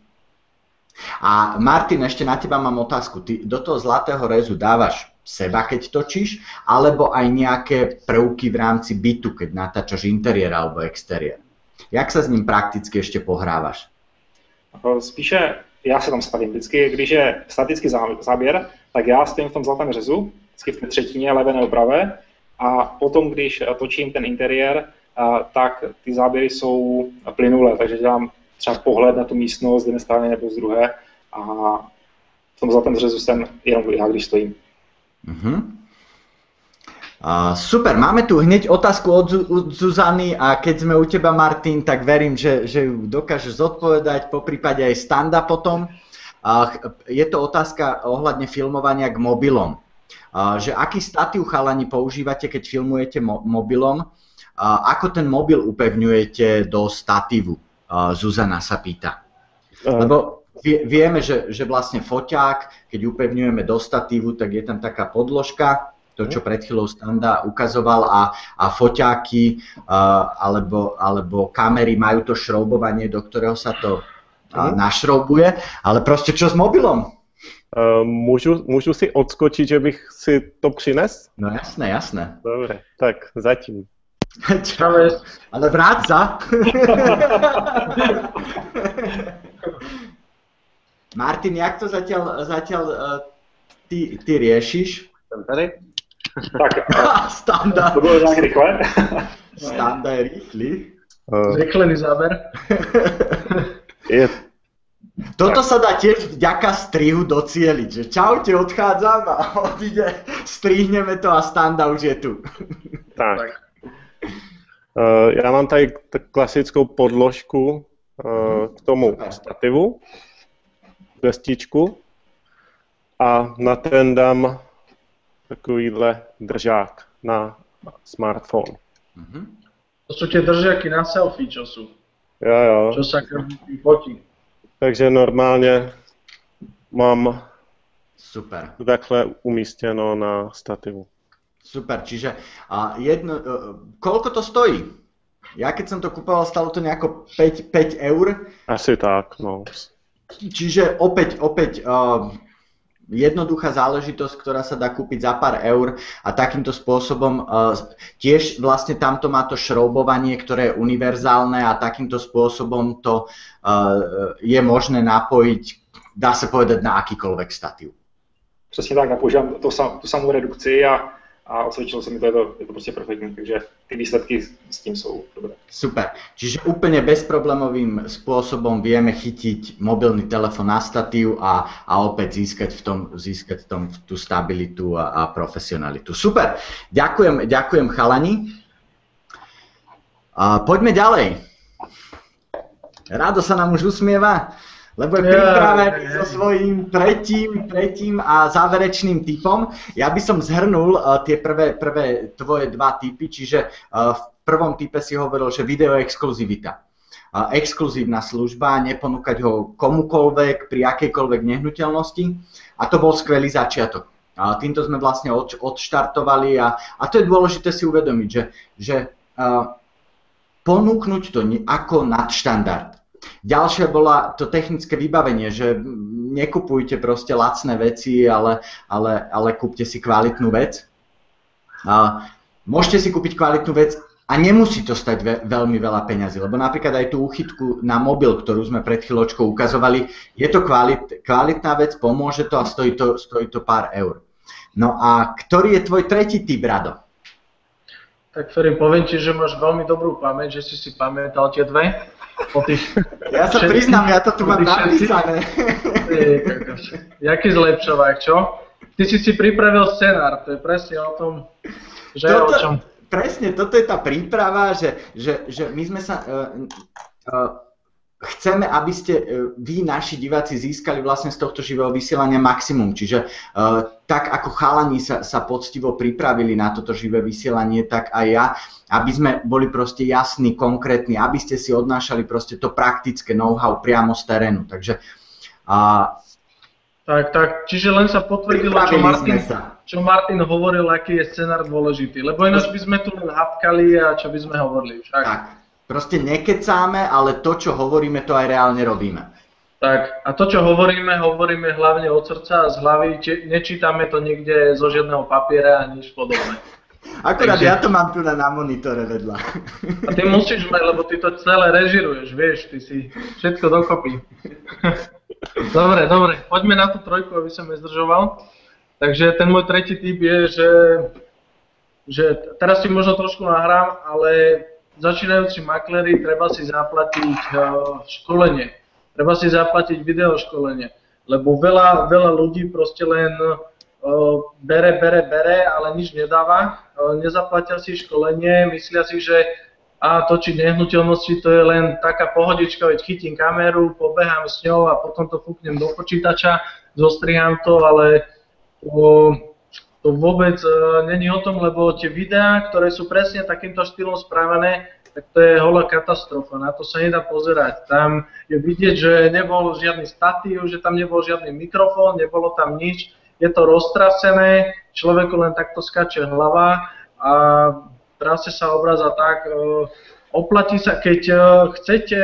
A Martin, ešte na teba mám otázku. Ty do toho zlatého rezu dávaš seba, keď točíš, alebo aj nejaké prvky v rámci bytu, keď natáčaš interiér alebo exteriér? Jak sa s ním prakticky ešte pohrávaš? Spíše já se tam stavím vždycky, když je statický záběr, tak já stojím v tom zlatém řezu, vždycky v té třetině levé nebo pravé, a potom, když točím ten interiér, tak ty záběry jsou plynulé, takže dělám třeba pohled na tu místnost z jedné strany nebo z druhé a v tom zlatém řezu jsem jenom já, když stojím. Uh-huh. Uh, super, máme tu hneď otázku od, Zu- od Zuzany a keď sme u teba, Martin, tak verím, že, že ju dokážeš zodpovedať, po prípade aj Standa potom. Uh, je to otázka ohľadne filmovania k mobilom. Uh, že aký statív, chalani, používate, keď filmujete mo- mobilom? Uh, ako ten mobil upevňujete do statívu? Uh, Zuzana sa pýta. Uh. Lebo vie, vieme, že, že vlastne foťák, keď upevňujeme do statívu, tak je tam taká podložka, to, čo pred chvíľou Standa ukazoval, a, a foťáky uh, alebo, alebo kamery majú to šroubovanie, do ktorého sa to uh, našroubuje, ale proste čo s mobilom? Uh, můžu, můžu si odskočit, že bych si to přines? No jasné, jasné. Dobre, tak zatím. Čave. Ale vráť sa. Martin, jak to zatiaľ, zatiaľ uh, ty, ty riešiš? Jsem tady. Tak, Standa. to bylo nějak rychle. Standa je rýchly. Uh, Zrychlený záber. je, Toto sa dá tiež vďaka strihu docieliť, že čaute, odchádzam a odíde, strihneme to a Standa už je tu. tak. Uh, já mám tady t- klasickou podložku uh, k tomu stativu, destičku, a na ten dám takovýhle držák na smartphone. Uh-huh. To sú tie držiaky na selfie, čo sú. Jo, jo. Čo sa každý fotí. Takže normálně mám Super. takhle umístěno na stativu. Super, čiže a jedno, uh, koľko to stojí? Ja keď som to kupoval, stalo to nejako päť, päť eur. Asi tak, no. Čiže opäť, opäť uh, jednoduchá záležitosť, ktorá sa dá kúpiť za pár eur, a takýmto spôsobom uh, tiež vlastne tamto má to šroubovanie, ktoré je univerzálne, a takýmto spôsobom to uh, je možné napojiť, dá sa povedať, na akýkoľvek statív. Přesně tak, já používám to sam, tu samou redukci a, a osvědčilo se mi to, je to, je to prostě perfektní, takže ty výsledky s tím jsou dobré. Super, čiže úplne bezproblémovým spôsobom vieme chytiť mobilný telefón na statív a, a opäť získať v tom, získať v tom tú stabilitu a, a profesionalitu. Super, ďakujem, ďakujem chalani. A poďme ďalej. Rado sa nám už usmieva, lebo je pripravený so svojím tretím, tretím a záverečným tipom. Ja by som zhrnul uh, tie prvé, prvé tvoje dva tipy, čiže uh, v prvom tipe si hovoril, že video exkluzivita. Uh, exkluzívna služba, neponúkať ho komukoľvek pri akejkoľvek nehnuteľnosti, a to bol skvelý začiatok. Uh, týmto sme vlastne od, odštartovali a, a to je dôležité si uvedomiť, že, že uh, ponúknuť to ako nadštandard. Ďalšia bola to technické vybavenie, že nekupujte proste lacné veci, ale, ale, ale kúpte si kvalitnú vec. A môžete si kúpiť kvalitnú vec a nemusí to stať ve, veľmi veľa peňazí, lebo napríklad aj tú úchytku na mobil, ktorú sme pred chvíľočkou ukazovali, je to kvalit, kvalitná vec, pomôže to a stojí to, stojí to pár eur. No a ktorý je tvoj tretí tip, Rado? Tak Ferim, poviem ti, že máš veľmi dobrú pamäť, že si si pamätal tie dve. Tých... Ja sa priznám, ja to tu mám napísané. Jaký zlepšovák, čo? Ty si si pripravil scenár, to je presne o tom, Že toto, o čom? Presne, toto je tá príprava, že, že, že my sme sa... Uh, uh, chceme, aby ste uh, vy, naši diváci, získali vlastne z tohto živého vysielania maximum. Čiže uh, tak ako chalani sa, sa poctivo pripravili na toto živé vysielanie, tak aj ja, aby sme boli proste jasní, konkrétni, aby ste si odnášali proste to praktické know-how priamo z terénu. Takže... Uh, Tak, tak, čiže len sa potvrdilo, čo Martin, čo Martin hovoril, aký je scenár dôležitý, lebo ináč by sme tu len hapkali a čo by sme hovorili však. Tak, proste nekecáme, ale to, čo hovoríme, to aj reálne robíme. Tak, a to, čo hovoríme, hovoríme hlavne od srdca a z hlavy, či, nečítame to niekde zo žiadneho papiera a nič podobné. Akurát Takže... ja to mám tu na, na monitore vedľa. A ty musíš mať, lebo ty to celé režiruješ, vieš, ty si všetko dokopy. Dobre, dobre, poďme na tú trojku, aby som nezdržoval. Takže ten môj tretí tip je, že, že teraz si možno trošku nahrám, ale začínajúci makléri treba si zaplatiť uh, školenie. Treba si zaplatiť videoškolenie, lebo veľa, veľa ľudí proste len uh, bere, bere, bere, ale nič nedáva. Uh, nezaplatia si školenie, myslia si, že a točiť nehnuteľnosti to je len taká pohodička, veď chytím kameru, pobehám s ňou a potom to fúknem do počítača, zostriham to, ale to, to vôbec uh, není o tom, lebo tie videá, ktoré sú presne takýmto štýlom spravené, tak to je holá katastrofa, na to sa nedá pozerať. Tam je vidieť, že nebol žiadny statív, že tam nebol žiadny mikrofón, nebolo tam nič, je to roztrasené, človeku len takto skáče hlava a trasie sa obraz a tak. Oplatí sa, keď chcete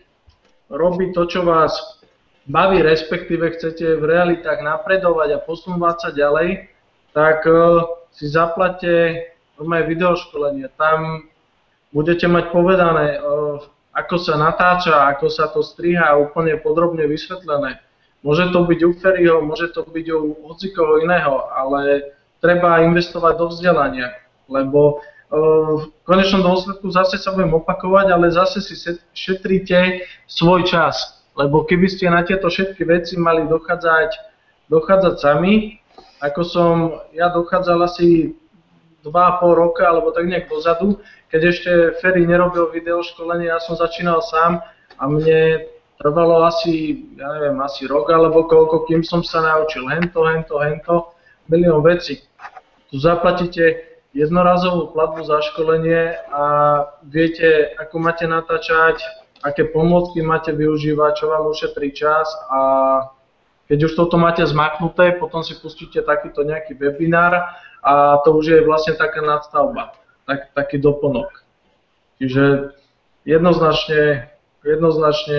robiť to, čo vás baví, respektíve chcete v realitách napredovať a posúvať sa ďalej, tak si zaplate moje videoškolenie. Tam budete mať povedané, ako sa natáča, ako sa to striha, úplne podrobne vysvetlené. Môže to byť u Ferryho, môže to byť u hocikoho iného, ale treba investovať do vzdelania, lebo v konečnom dôsledku zase sa budem opakovať, ale zase si šetríte svoj čas. Lebo keby ste na tieto všetky veci mali dochádzať, dochádzať sami, ako som ja dochádzal asi dva a pol roka, alebo tak nejak dozadu, keď ešte Ferry nerobil videoškolenie, ja som začínal sám a mne trvalo asi, ja neviem, asi rok alebo koľko, kým som sa naučil hento, hento, hento, milión vecí. Tu zaplatíte jednorazovú platbu za školenie a viete, ako máte natáčať, aké pomôcky máte využívať, čo vám ušetrí čas a keď už toto máte zmaknuté, potom si pustíte takýto nejaký webinár a to už je vlastne taká nadstavba, tak, taký doplnok. Čiže jednoznačne, jednoznačne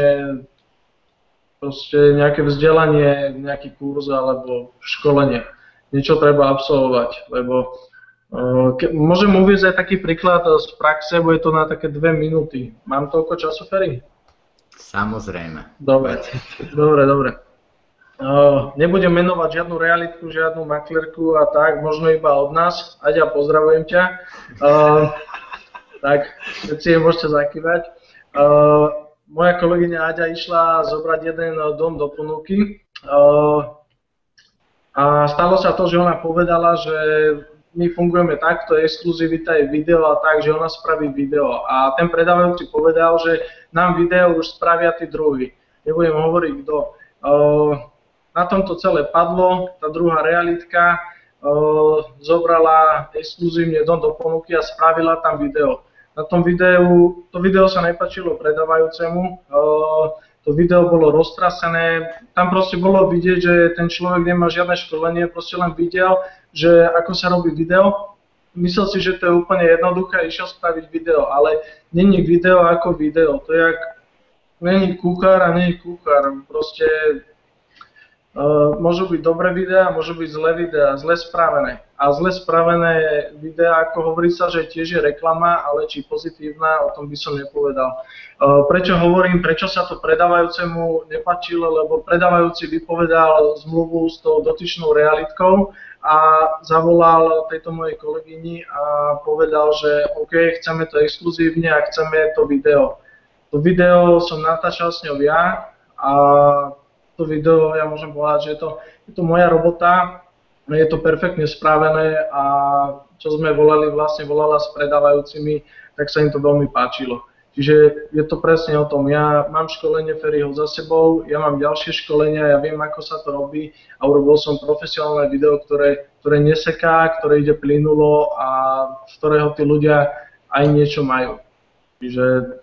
proste nejaké vzdelanie, nejaký kurz alebo školenie. Niečo treba absolvovať, lebo Ke, môžem uvieť aj taký príklad z praxe, bude to na také dve minúty. Mám toľko času, Ferry? Samozrejme. Dobre, dobre, dobre. Uh, nebudem menovať žiadnu realitku, žiadnu maklerku a tak, možno iba od nás. Aďa, pozdravujem ťa. Uh, tak, všetci je môžete zakývať. Uh, moja kolegyňa Aďa išla zobrať jeden dom do ponuky. Uh, a stalo sa to, že ona povedala, že my fungujeme takto, exkluzivita je video a tak, že ona spraví video. A ten predávajúci povedal, že nám video už spravia tí druhí. Nebudem hovoriť kto. Na tomto celé padlo, tá druhá realitka zobrala exkluzívne dom do ponuky a spravila tam video. Na tom videu, to video sa nepáčilo predávajúcemu, to video bolo roztrasené, tam proste bolo vidieť, že ten človek nemá žiadne školenie, proste len videl, že ako sa robí video, myslel si, že to je úplne jednoduché, išiel spraviť video, ale není video ako video, to je jak, není kuchár a není kuchár, proste uh, môžu byť dobré videá, môžu byť zlé videá, zle spravené. A zle spravené videá, ako hovorí sa, že tiež je reklama, ale či pozitívna, o tom by som nepovedal. Uh, prečo hovorím, prečo sa to predávajúcemu nepáčilo, lebo predávajúci vypovedal zmluvu s tou dotyčnou realitkou a zavolal tejto mojej kolegyni a povedal, že OK, chceme to exkluzívne a chceme to video. To video som natáčal s ňou ja a to video, ja môžem povedať, že je to, je to moja robota, je to perfektne spravené a čo sme volali, vlastne volala s predávajúcimi, tak sa im to veľmi páčilo. Čiže je to presne o tom, ja mám školenie Ferryho za sebou, ja mám ďalšie školenia, ja viem, ako sa to robí a urobil som profesionálne video, ktoré, ktoré neseká, ktoré ide plynulo a z ktorého tí ľudia aj niečo majú. Čiže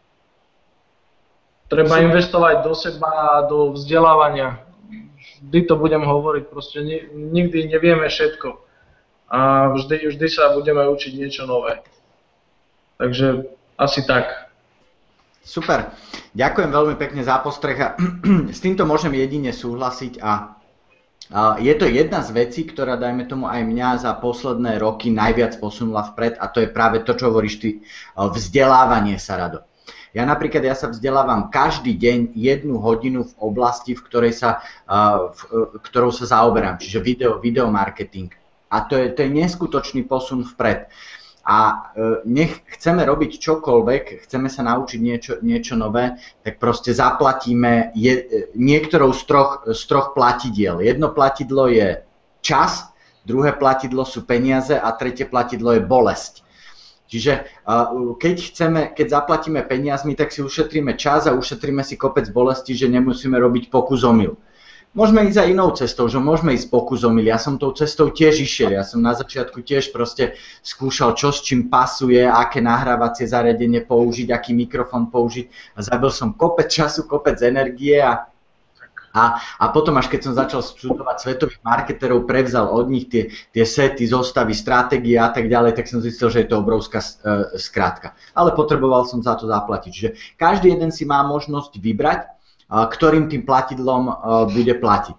treba investovať do seba a do vzdelávania. Vždy to budem hovoriť, proste nikdy nevieme všetko a vždy, vždy sa budeme učiť niečo nové. Takže asi tak. Super. Ďakujem veľmi pekne za postreh a s týmto môžem jedine súhlasiť a, a je to jedna z vecí, ktorá, dajme tomu, aj mňa za posledné roky najviac posunula vpred a to je práve to, čo hovoríš ty, vzdelávanie sa, Rado. Ja napríklad, ja sa vzdelávam každý deň jednu hodinu v oblasti, v ktorej sa, v, ktorou sa zaoberám, čiže video, video marketing. A to je, to je neskutočný posun vpred. A nech chceme robiť čokoľvek, chceme sa naučiť niečo, niečo nové, tak proste zaplatíme je, niektorou z troch, z troch platidiel. Jedno platidlo je čas, druhé platidlo sú peniaze a tretie platidlo je bolesť. Čiže keď, chceme, keď zaplatíme peniazmi, tak si ušetríme čas a ušetríme si kopec bolesti, že nemusíme robiť pokus omyl. Môžeme ísť aj inou cestou, že môžeme ísť pokus omyl. Ja som tou cestou tiež išiel. Ja som na začiatku tiež proste skúšal, čo s čím pasuje, aké nahrávacie zariadenie použiť, aký mikrofón použiť. A zabil som kopec času, kopec energie a A, a potom, až keď som začal študovať svetových marketerov, prevzal od nich tie, tie sety, zostavy, stratégie a tak ďalej, tak som zistil, že je to obrovská uh, skrátka. Ale potreboval som za to zaplatiť. Čiže každý jeden si má možnosť vybrať, uh, ktorým tým platidlom uh, bude platiť.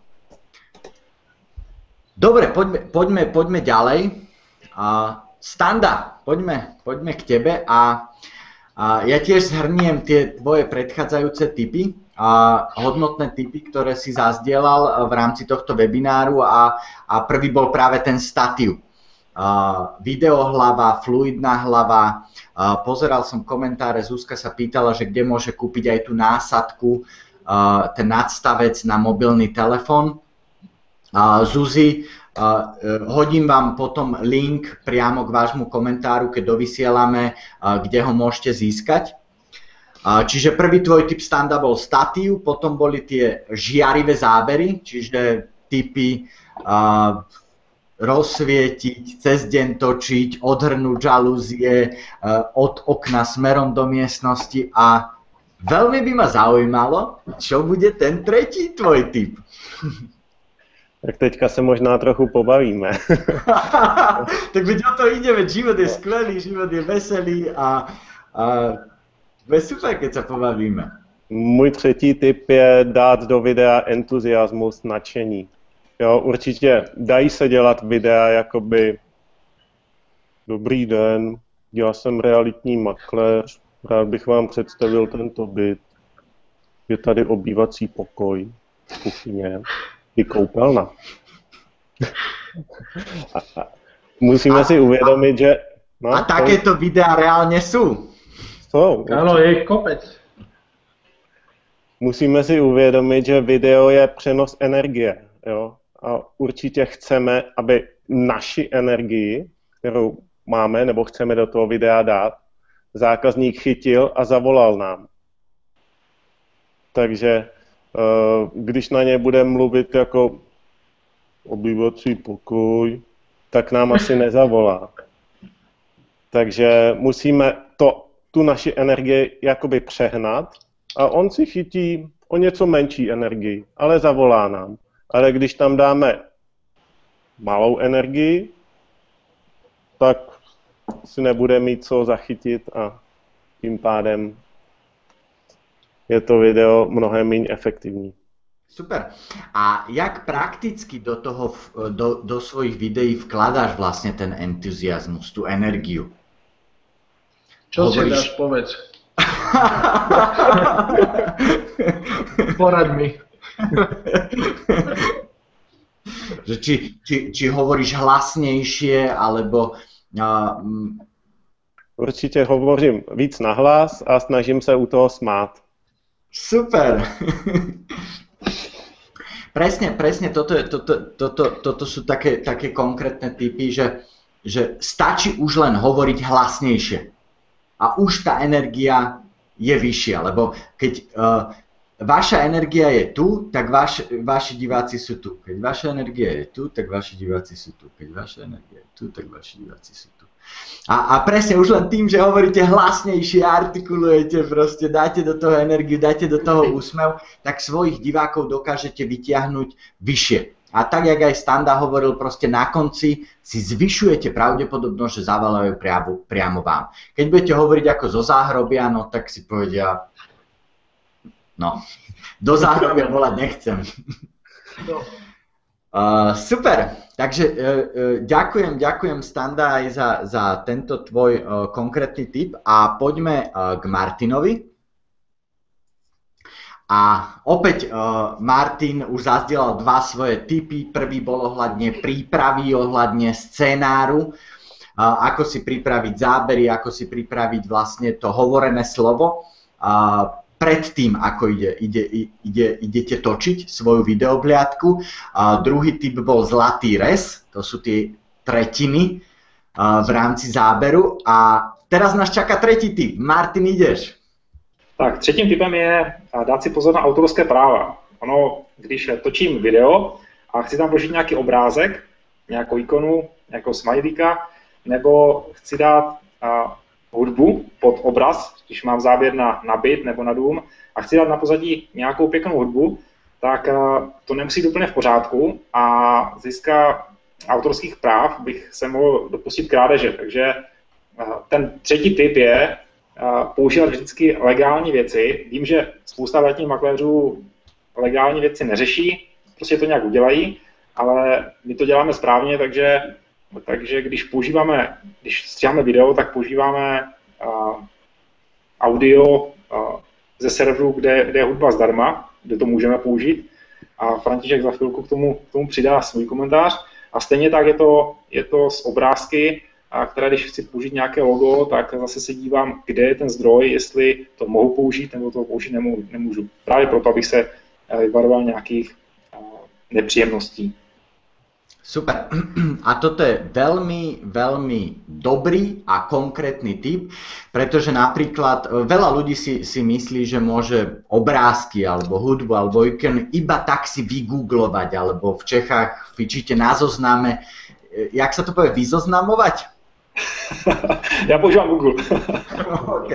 Dobre, poďme, poďme, poďme ďalej. Uh, Standa, poďme, poďme k tebe a uh, ja tiež zhrniem tie tvoje predchádzajúce tipy. A hodnotné tipy, ktoré si zazdielal v rámci tohto webináru a, a prvý bol práve ten statív. Uh, videohlava, fluidná hlava, uh, pozeral som komentáre, Zuzka sa pýtala, že kde môže kúpiť aj tú násadku, uh, ten nadstavec na mobilný telefón. Uh, Zuzi, uh, hodím vám potom link priamo k vášmu komentáru, keď dovysielame, uh, kde ho môžete získať. Čiže prvý tvoj tip, Standa, bol statív, potom boli tie žiarivé zábery, čiže tipy uh, rozsvietiť, cez deň točiť, odhrnúť žalúzie uh, od okna smerom do miestnosti a veľmi by ma zaujímalo, čo bude ten tretí tvoj tip. Tak teďka se možná trochu pobavíme. Tak veď o to ide, veď život je skvelý, život je veselý a, a je super, keď sa pobavíme. Můj třetí tip je dát do videa entuziasmus, nadšení. Jo, určitě dají se dělat videa jakoby dobrý den, já jsem realitní makléř, rád bych vám představil tento byt. Je tady obývací pokoj, kuchyně i koupelna. a, a, musíme a, si uvědomit, že... No, a takéto videa reálně jsou. Jsou. Áno, je kopec. Musíme si uvědomit, že video je přenos energie. Jo? A určitě chceme, aby naši energii, kterou máme, nebo chceme do toho videa dát, zákazník chytil a zavolal nám. Takže když na ně budeme mluvit jako obývací pokoj, tak nám asi nezavolá. Takže musíme to tu naši energii jakoby přehnat a on si chytí o něco menší energii, ale zavolá nám. Ale když tam dáme malou energii, tak si nebude mít co zachytit a tím pádem je to video mnohem méně efektivní. Super. A jak prakticky do toho, do, do svojich videí vkladáš vlastne ten entuziasmus, tú energiu? Čo si dáš, povedz. Porad mi. Že či, či, či hovoríš hlasnejšie, alebo... Uh, Určitě hovořím víc nahlas a snažím se u toho smát. Super. Presne, presne, toto, je, toto, toto, toto sú také, také konkrétne typy, že že stačí už len hovoriť hlasnejšie. A už tá energia je vyššia, lebo keď uh, vaša energia je tu, tak vaš, vaši diváci sú tu. Keď vaša energia je tu, tak vaši diváci sú tu. Keď vaša energia je tu, tak vaši diváci sú tu. A, a presne už len tým, že hovoríte hlasnejšie, artikulujete, proste dáte do toho energiu, dáte do toho úsmev, tak svojich divákov dokážete vytiahnuť vyššie. A tak, jak aj Standa hovoril, proste na konci si zvyšujete pravdepodobnosť, že zavalajú priamo, priamo vám. Keď budete hovoriť ako zo záhrobia, no tak si povedia, no, do záhrobia volať nechcem. No. Uh, super, takže uh, uh, ďakujem, ďakujem Standa aj za, za tento tvoj uh, konkrétny tip a poďme uh, k Martinovi. A opäť uh, Martin už zazdielal dva svoje tipy. Prvý bol ohľadne prípravy, ohľadne scenáru, uh, ako si pripraviť zábery, ako si pripraviť vlastne to hovorené slovo uh, pred tým, ako ide, ide, ide, idete točiť svoju videobliadku. Uh, druhý tip bol zlatý rez, to sú tie tretiny uh, v rámci záberu. A teraz nás čaká tretí tip. Martin, ideš. Tak třetím typem je dát si pozor na autorské práva. Ono, když točím video a chci tam vložit nějaký obrázek, nějakou ikonu, nějakou smajlíka, nebo chci dát a, hudbu pod obraz, když mám záběr na, na byt nebo na dům a chci dát na pozadí nějakou pěknou hudbu, tak a, to nemusí být úplně v pořádku a z hlediska autorských práv bych se mohl dopustit krádeže. Takže a, ten třetí typ je používat vždycky legální věci. Vím, že spousta realitních makléřů legální věci neřeší, prostě to nějak udělají, ale my to děláme správně, takže, takže když používáme, když stříháme video, tak používáme uh, audio uh, ze serveru, kde, kde je hudba zdarma, kde to můžeme použít. A František za chvilku k tomu, k tomu přidá svůj komentář. A stejně tak je to, je to s obrázky, a které, když chci použít nějaké logo, tak zase se dívám, kde je ten zdroj, jestli to mohu použít, nebo to použít nemůžu. Právě proto, abych se vyvaroval nějakých nepříjemností. Super. A toto je veľmi, veľmi dobrý a konkrétny tip, pretože napríklad veľa ľudí si, si myslí, že môže obrázky alebo hudbu alebo ikon iba tak si vygooglovať, alebo v Čechách fičíte na zozname. Jak sa to povie, vyzoznamovať? Ja používam Google. OK.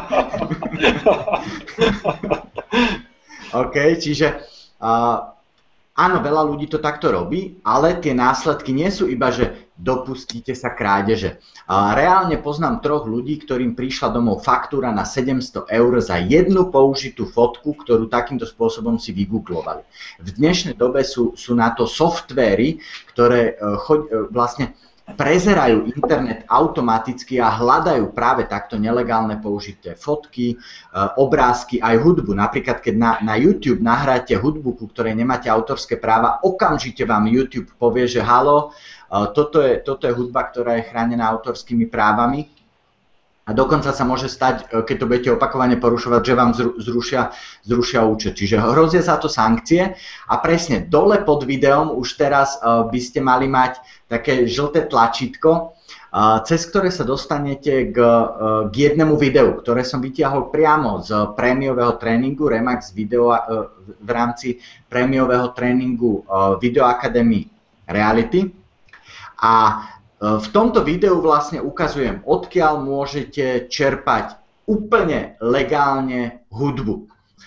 OK, čiže uh, áno, veľa ľudí to takto robí, ale tie následky nie sú iba, že dopustíte sa krádeže. Uh, reálne poznám troch ľudí, ktorým prišla domov faktúra na sedemsto eur za jednu použitú fotku, ktorú takýmto spôsobom si vygooglovali. V dnešnej dobe sú, sú na to softvéry, ktoré uh, choď, uh, vlastne prezerajú internet automaticky a hľadajú práve takto nelegálne použité fotky, obrázky, aj hudbu. Napríklad, keď na, na YouTube nahráte hudbu, ku ktorej nemáte autorské práva, okamžite vám YouTube povie, že halo, toto je, toto je hudba, ktorá je chránená autorskými právami. A dokonca sa môže stať, keď to budete opakovane porušovať, že vám zrušia, zrušia účet. Čiže hrozia za to sankcie a presne dole pod videom už teraz by ste mali mať také žlté tlačítko, cez ktoré sa dostanete k, k jednému videu, ktoré som vytiahol priamo z prémiového tréningu Remax Video v rámci prémiového tréningu Video Academy Reality. A v tomto videu vlastne ukazujem, odkiaľ môžete čerpať úplne legálne hudbu,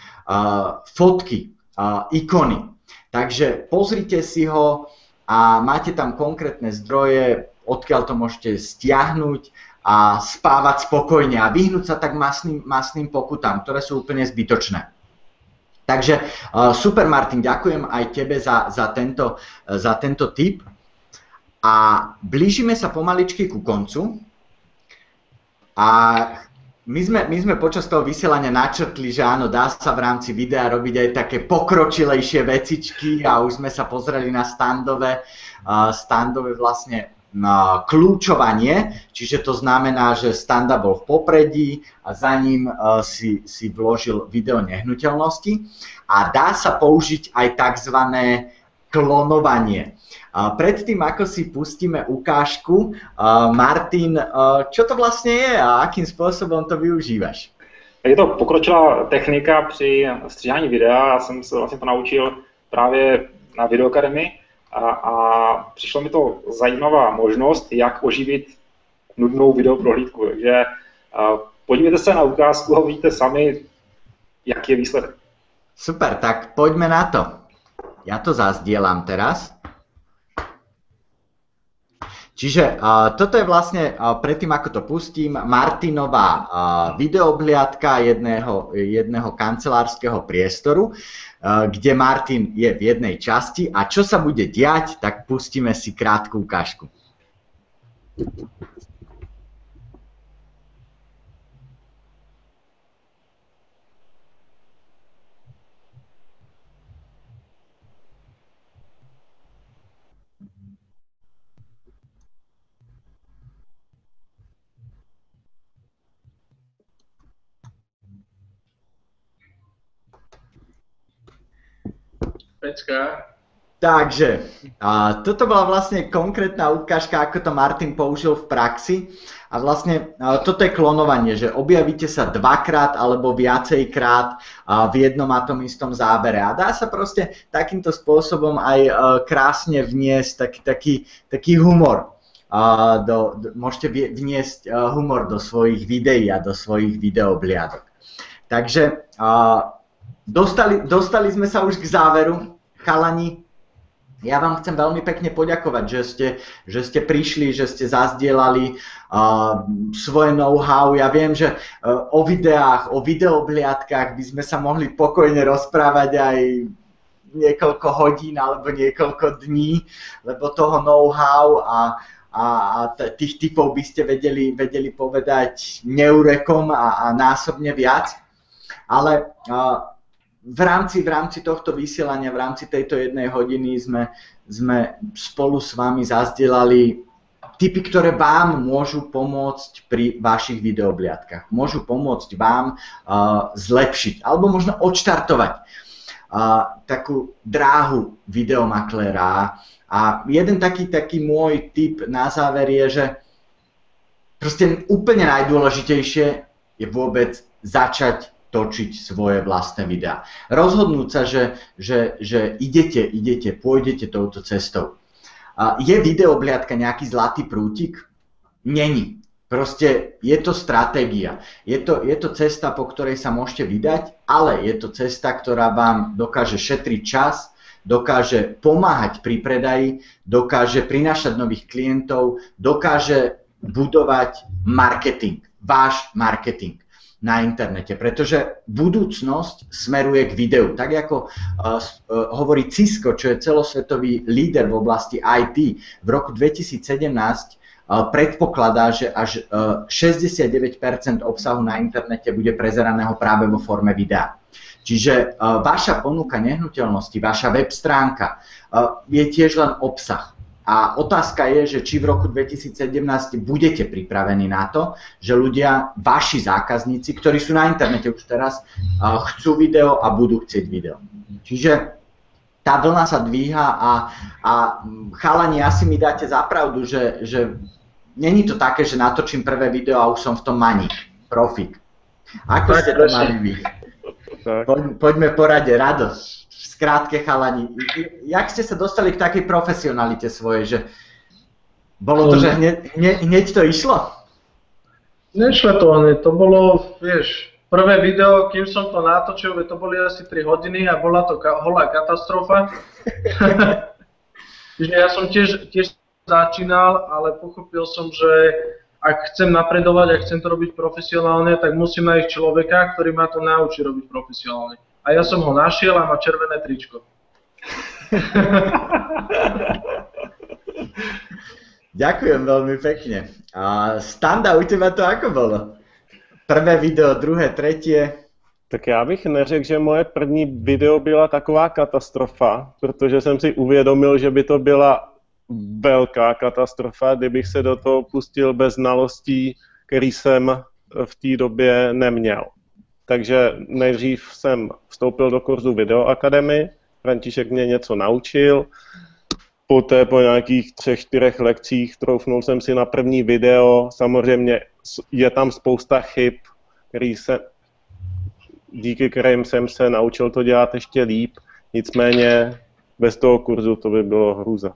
fotky, ikony. Takže pozrite si ho a máte tam konkrétne zdroje, odkiaľ to môžete stiahnuť a spávať spokojne a vyhnúť sa tak masným, masným pokutám, ktoré sú úplne zbytočné. Takže super, Martin, ďakujem aj tebe za, za, tento, za tento tip. A blížime sa pomaličky ku koncu a my sme, my sme počas toho vysielania načrtli, že áno, dá sa v rámci videa robiť aj také pokročilejšie vecičky a už sme sa pozreli na standové, uh, standové vlastne uh, kľúčovanie, čiže to znamená, že Standa bol v popredí a za ním uh, si, si vložil video nehnuteľnosti a dá sa použiť aj takzvané klonovanie. Predtým, ako si pustíme ukážku, Martin, čo to vlastne je a akým spôsobom to využívaš? Je to pokročilá technika při stříhání videa. Já jsem se vlastně to naučil právě na Videoakademii a, a přišlo mi to zajímavá možnost, jak oživit nudnou videoprohlídku. Takže podívejte se na ukázku a uvidíte sami, jaký je výsledek. Super, tak poďme na to. Ja to zazdielam teraz. Čiže uh, toto je vlastne, uh, predtým ako to pustím, Martinová uh, videoobhliadka jedného, jedného kancelárskeho priestoru, uh, kde Martin je v jednej časti a čo sa bude diať, tak pustíme si krátku ukážku. Pecka. Takže, a toto bola vlastne konkrétna ukážka, ako to Martin použil v praxi. A vlastne a toto je klonovanie, že objavíte sa dvakrát alebo viacejkrát v jednom a tom istom zábere. A dá sa proste takýmto spôsobom aj krásne vniesť taký, taký, taký humor. A do, do, môžete vniesť humor do svojich videí a do svojich videobliadok. Takže a, dostali, dostali sme sa už k záveru. Chalani, ja vám chcem veľmi pekne poďakovať, že ste, že ste prišli, že ste zazdielali uh, svoje know-how. Ja viem, že uh, o videách, o videobliadkách by sme sa mohli pokojne rozprávať aj niekoľko hodín alebo niekoľko dní, lebo toho know-how a, a, a tých typov by ste vedeli, vedeli povedať neurekom a, a násobne viac. Ale uh, V rámci, v rámci tohto vysielania, v rámci tejto jednej hodiny sme, sme spolu s vami zazdielali tipy, ktoré vám môžu pomôcť pri vašich videobliadkach. Môžu pomôcť vám uh, zlepšiť, alebo možno odštartovať uh, takú dráhu videomakléra. A jeden taký, taký môj tip na záver je, že proste úplne najdôležitejšie je vôbec začať točiť svoje vlastné videá. Rozhodnúť sa, že, že, že idete, idete, pôjdete touto cestou. Je videobliadka nejaký zlatý prútik? Není. Proste je to stratégia. Je to, je to cesta, po ktorej sa môžete vydať, ale je to cesta, ktorá vám dokáže šetriť čas, dokáže pomáhať pri predaji, dokáže prinášať nových klientov, dokáže budovať marketing, váš marketing na internete, pretože budúcnosť smeruje k videu. Tak ako uh, uh, hovorí Cisco, čo je celosvetový líder v oblasti í té, v roku dvetisícsedemnásť uh, predpokladá, že až uh, šesťdesiatdeväť percent obsahu na internete bude prezeraného práve vo forme videa. Čiže uh, vaša ponuka nehnuteľnosti, vaša web stránka uh, je tiež len obsah. A otázka je, že či v roku dvetisícsedemnásť budete pripravení na to, že ľudia, vaši zákazníci, ktorí sú na internete už teraz, chcú video a budú chcieť video. Čiže tá vlna sa dvíha a, a chalani, asi mi dáte za pravdu, že, že není to také, že natočím prvé video a už som v tom maník, profík. Ako ste to mali vy? Poď, poďme po rade, radosť. Skrátke, chalani, jak ste sa dostali k takej profesionalite svojej, že bolo to, že hneď, hneď, hneď to išlo? Nešlo to, ne, to bolo, vieš, prvé video, kým som to natočil, to boli asi tri hodiny a bola to ka- holá katastrofa. Čiže ja som tiež, tiež začínal, ale pochopil som, že ak chcem napredovať, ak chcem to robiť profesionálne, tak musím nájsť človeka, ktorý ma to naučí robiť profesionálne. A ja som ho našiel a má červené tričko. Ďakujem veľmi pekne. A Standa, u teba to ako bolo? Prvé video, druhé, tretie? Tak já bych neřekl, že moje první video byla taková katastrofa, protože jsem si uvědomil, že by to byla velká katastrofa, kdybych se do toho pustil bez znalostí, který jsem v té době neměl. Takže nejdřív jsem vstoupil do kurzu Videoakademii František mě něco naučil. Poté po nějakých třech, čtyřech lekcích troufnul jsem si na první video. Samozřejmě je tam spousta chyb, který se, díky kterým jsem se naučil to dělat ještě líp. Nicméně bez toho kurzu to by bylo hrůza.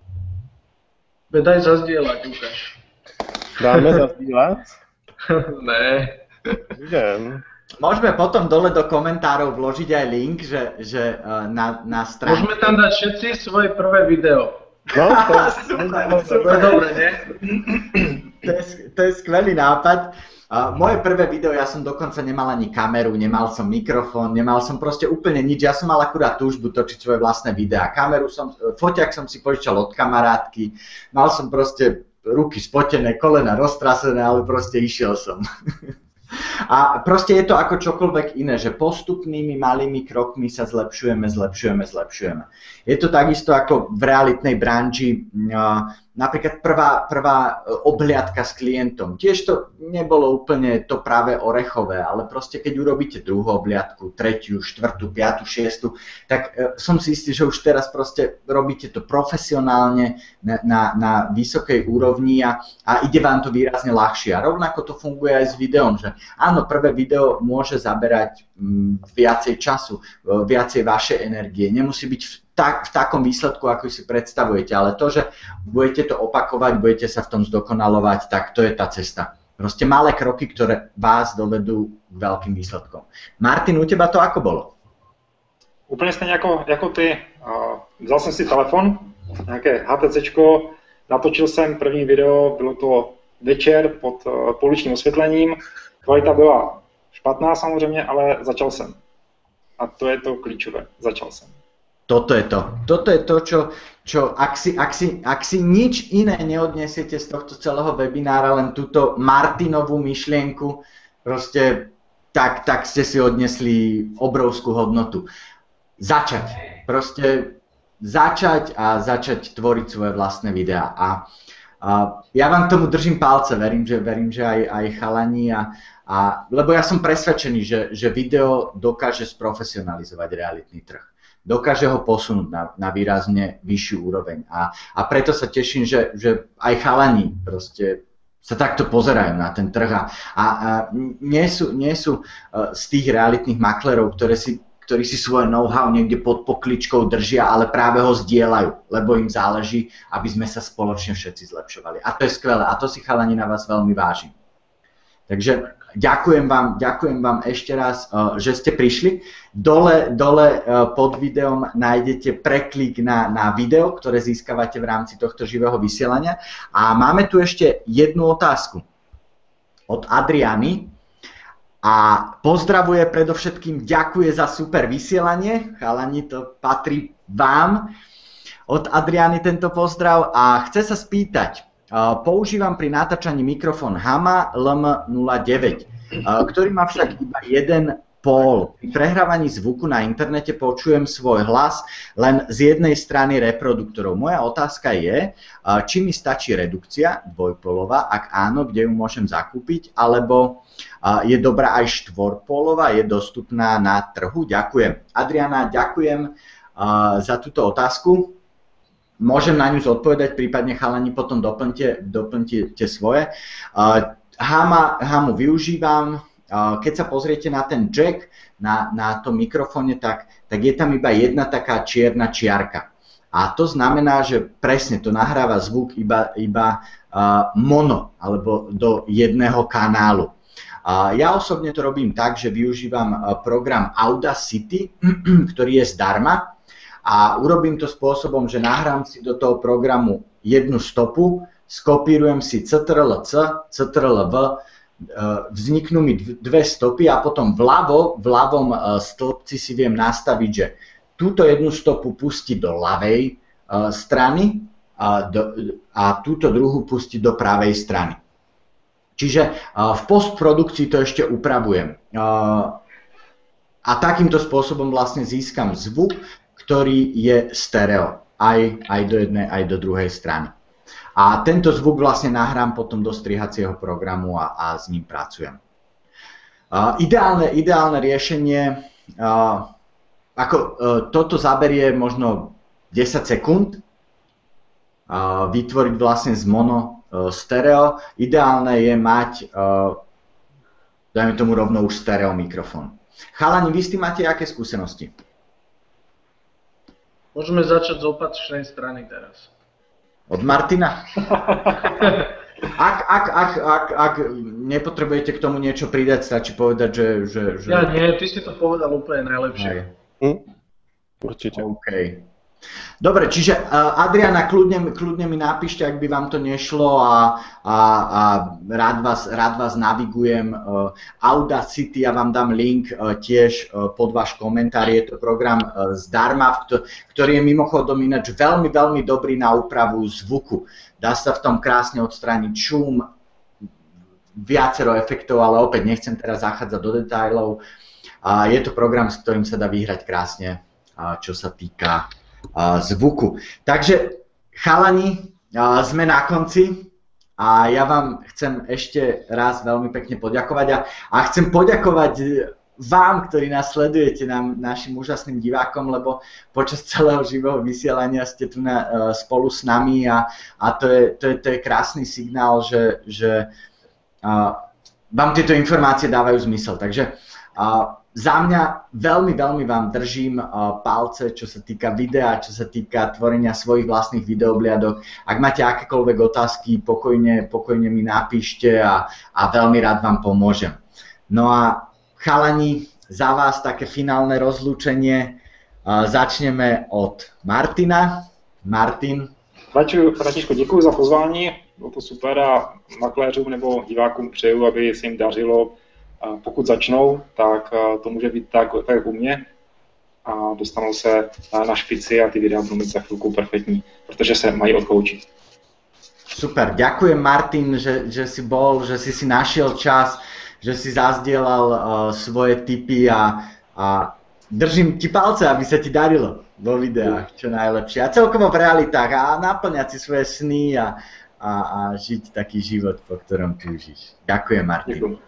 Daj zazdieľať, Lukáš. Dáme zazdieľať? Ne. Idem. Môžeme potom dole do komentárov vložiť aj link, že, že na, na stránke. Môžeme tam dať všetci svoje prvé video. No, to, super, to je dobre, nie? To je, to je skvelý nápad. Uh, moje prvé video, ja som dokonca nemal ani kameru, nemal som mikrofón, nemal som proste úplne nič. Ja som mal akurát túžbu točiť svoje vlastné videá. Kameru som, foťak som si požičal od kamarátky, mal som proste ruky spotené, kolena roztrasené, ale proste išiel som. A proste je to ako čokoľvek iné, že postupnými malými krokmi sa zlepšujeme, zlepšujeme, zlepšujeme. Je to takisto ako v realitnej branži, napríklad prvá, prvá obhliadka s klientom. Tiež to nebolo úplne to práve orechové, ale proste keď urobíte druhú obhliadku, tretiu, štvrtú, piatu, šiestu, tak som si istý, že už teraz proste robíte to profesionálne na, na, na vysokej úrovni a, a ide vám to výrazne ľahšie. A rovnako to funguje aj s videom, že áno, prvé video môže zaberať mm, viacej času, viacej vašej energie, nemusí byť v, tak, v takom výsledku, ako si predstavujete, ale to, že budete to opakovať, budete sa v tom zdokonalovať, tak to je tá cesta. Proste malé kroky, ktoré vás dovedú k veľkým výsledkom. Martin, u teba to ako bolo? Úplně stejně jako, jako ty. Vzal jsem si telefon, nějaké HTCčko, natočil jsem první video, bylo to večer pod pouličním osvětlením. Kvalita byla špatná samozřejmě, ale začal jsem. A to je to klíčové, začal jsem. Toto je to. Toto je to, čo, čo ak, si, ak, si, ak si nič iné neodnesiete z tohto celého webinára, len túto Martinovú myšlienku, proste, tak, tak ste si odnesli obrovskú hodnotu. Začať. Proste začať a začať tvoriť svoje vlastné videá. A, a ja vám k tomu držím palce, verím, že, verím, že aj, aj chalani, a, a, lebo ja som presvedčený, že, že video dokáže sprofesionalizovať realitný trh. Dokáže ho posunúť na, na výrazne vyššiu úroveň. A, a preto sa teším, že, že aj chalani proste sa takto pozerajú na ten trh. A, a nie sú, nie sú z tých realitných maklerov, ktoré si, ktorí si svoje know-how niekde pod pokličkou držia, ale práve ho zdieľajú, lebo im záleží, aby sme sa spoločne všetci zlepšovali. A to je skvelé. A to si chalani na vás veľmi vážim. Takže ďakujem vám, ďakujem vám ešte raz, že ste prišli. Dole, dole pod videom nájdete preklik na, na video, ktoré získavate v rámci tohto živého vysielania. A máme tu ešte jednu otázku od Adriany. A pozdravuje predovšetkým, ďakuje za super vysielanie. Chalani, to patrí vám. Od Adriany tento pozdrav a chce sa spýtať, používam pri natáčaní mikrofón Hama el em nula deväť, ktorý má však iba jeden pól. Pri prehrávaní zvuku na internete počujem svoj hlas len z jednej strany reproduktorov. Moja otázka je, či mi stačí redukcia dvojpólová, ak áno, kde ju môžem zakúpiť, alebo je dobrá aj štvorpólová, je dostupná na trhu. Ďakujem. Adriana, ďakujem za túto otázku. Môžem na ňu zodpovedať, prípadne chalani potom doplňte, doplňte svoje. Hama, Hamu využívam. Keď sa pozriete na ten jack, na, na tom mikrofóne, tak, tak je tam iba jedna taká čierna čiarka. A to znamená, že presne to nahráva zvuk iba, iba mono, alebo do jedného kanálu. Ja osobne to robím tak, že využívam program Audacity, ktorý je zdarma. A urobím to spôsobom, že nahrám si do toho programu jednu stopu, skopírujem si ctrl C, ctrl V, vzniknú mi dve stopy a potom vľavo, v ľavom stĺpci si viem nastaviť, že túto jednu stopu pustiť do ľavej strany a, do, a túto druhú pustiť do pravej strany. Čiže v postprodukcii to ešte upravujem. A takýmto spôsobom vlastne získam zvuk, ktorý je stereo, aj, aj do jednej, aj do druhej strany. A tento zvuk vlastne nahrám potom do strihacieho programu a, a s ním pracujem. Uh, ideálne, ideálne riešenie, uh, ako uh, toto zaberie možno desať sekúnd, uh, vytvoriť vlastne z mono uh, stereo. Ideálne je mať, uh, dajme tomu rovno už stereo mikrofón. Chalani, vy s tým máte aké skúsenosti? Môžeme začať z opačnej strany teraz. Od Martina? Ak, ak, ak, ak, ak nepotrebujete k tomu niečo pridať, stačí povedať, že... že, že... Ja nie, ty si to povedal úplne najlepšie. Hm? Určite. OK. Dobre, čiže uh, Adriana, kľudne, kľudne mi napíšte, ak by vám to nešlo a, a, a rád, vás, rád vás navigujem. Uh, Audacity, ja vám dám link uh, tiež uh, pod váš komentár. Je to program uh, zdarma, ktorý je mimochodom ináč veľmi, veľmi dobrý na úpravu zvuku. Dá sa v tom krásne odstrániť šum, viacero efektov, ale opäť nechcem teraz zachádzať do detailov. Uh, je to program, s ktorým sa dá vyhrať krásne, uh, čo sa týka zvuku. Takže chalani, sme na konci a ja vám chcem ešte raz veľmi pekne poďakovať a, a chcem poďakovať vám, ktorí nás sledujete, nám, našim úžasným divákom, lebo počas celého živého vysielania ste tu na, spolu s nami a, a to, je, to, je, to je krásny signál, že, že a, vám tieto informácie dávajú zmysel. Takže a, za mňa veľmi, veľmi vám držím uh, palce, čo sa týka videa, čo sa týka tvorenia svojich vlastných videobliadok. Ak máte akékoľvek otázky, pokojne, pokojne mi napíšte a, a veľmi rád vám pomôžem. No a chalani, za vás také finálne rozlúčenie. Uh, začneme od Martina. Martin. Františku, děkuji za pozvání, bylo to super a makléřům nebo divákům přeju, aby se jim dařilo. Pokud začnou, tak to může být tak, tak jak u mě a dostanou se na špici a ty videa budou mít za chvilku perfektní, protože se mají odkoučit. Super, ďakujem Martin, že, že si bol, že si si našiel čas, že si zazdielal uh, svoje tipy a, a držím ti palce, aby sa ti darilo vo videách čo najlepšie a celkovo v realitách a naplňať si svoje sny a, a, a žiť taký život, po ktorom túžiš. Ďakujem Martin. Ďakujem.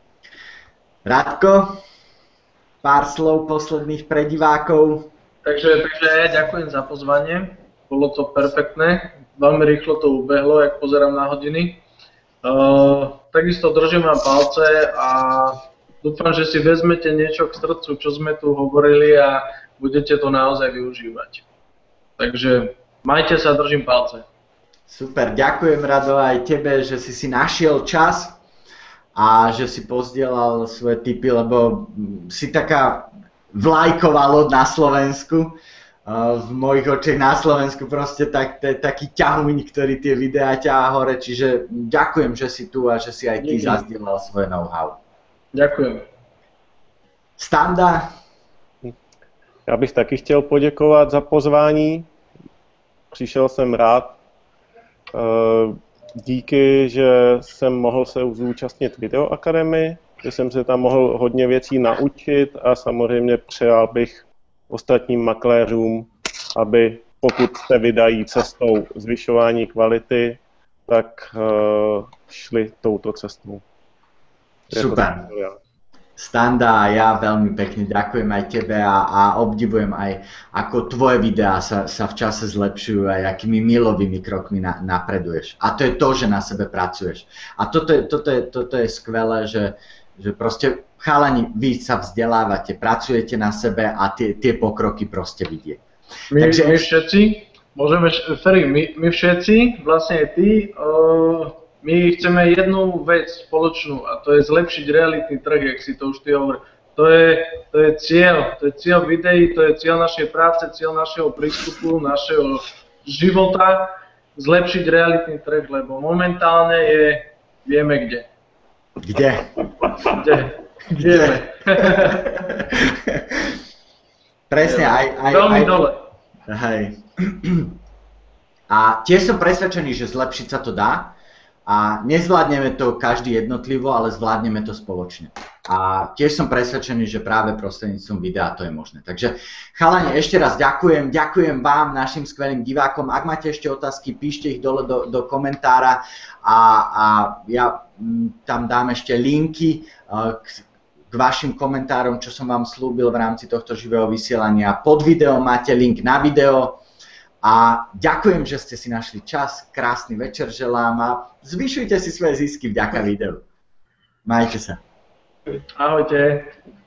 Radko, pár slov posledných pre divákov. Takže, takže ja ďakujem za pozvanie, bolo to perfektné, veľmi rýchlo to ubehlo, jak pozerám na hodiny. Uh, takisto držím vám palce a dúfam, že si vezmete niečo k srdcu, čo sme tu hovorili a budete to naozaj využívať. Takže majte sa, držím palce. Super, ďakujem Rado aj tebe, že si si našiel čas a že si pozdielal svoje tipy, lebo si taká vlajková loď na Slovensku. V mojich očiach na Slovensku proste tak, t- taký ťahuň, ktorý tie videá ťahá hore, čiže ďakujem, že si tu a že si aj ty zazdielal svoje know-how. Ďakujem. Standa? Já bych taky chtěl poděkovat za pozvání. Přišel jsem rád. Díky, že jsem mohl se zúčastnit Videoakademii, že jsem se tam mohl hodně věcí naučit a samozřejmě přál bych ostatním makléřům, aby pokud se vydají cestou zvyšování kvality, tak uh, šli touto cestou. Super. Standa, ja veľmi pekne ďakujem aj tebe a, a obdivujem aj, ako tvoje videá sa, sa v čase zlepšujú a akými milovými krokmi na, napreduješ. A to je to, že na sebe pracuješ. A toto je, toto je, toto je skvelé, že, že proste chalani, vy sa vzdelávate, pracujete na sebe a tie, tie pokroky proste vidie. My, Takže... my všetci, môžeme, Ferry, my, my všetci, vlastne aj ty, uh... my chceme jednu vec spoločnú a to je zlepšiť realitný trh, jak si to už ty hovorí. To je, to je cieľ, to je cieľ videí, to je cieľ našej práce, cieľ našeho prístupu, našeho života, zlepšiť realitný trh, lebo momentálne je, vieme kde. Kde? Kde? Vieme. Presne, aj... aj Veľmi aj, dole. Hej. A tiež som presvedčený, že zlepšiť sa to dá. A nezvládneme to každý jednotlivo, ale zvládneme to spoločne. A tiež som presvedčený, že práve prostredníctvom videa to je možné. Takže chalani, ešte raz ďakujem, ďakujem vám, našim skvelým divákom. Ak máte ešte otázky, píšte ich dole do, do komentára a, a ja m, tam dám ešte linky k k vašim komentárom, čo som vám slúbil v rámci tohto živého vysielania. Pod videom máte link na video a ďakujem, že ste si našli čas, krásny večer želám a zvyšujte si svoje zisky vďaka videu. Majte sa. Ahojte.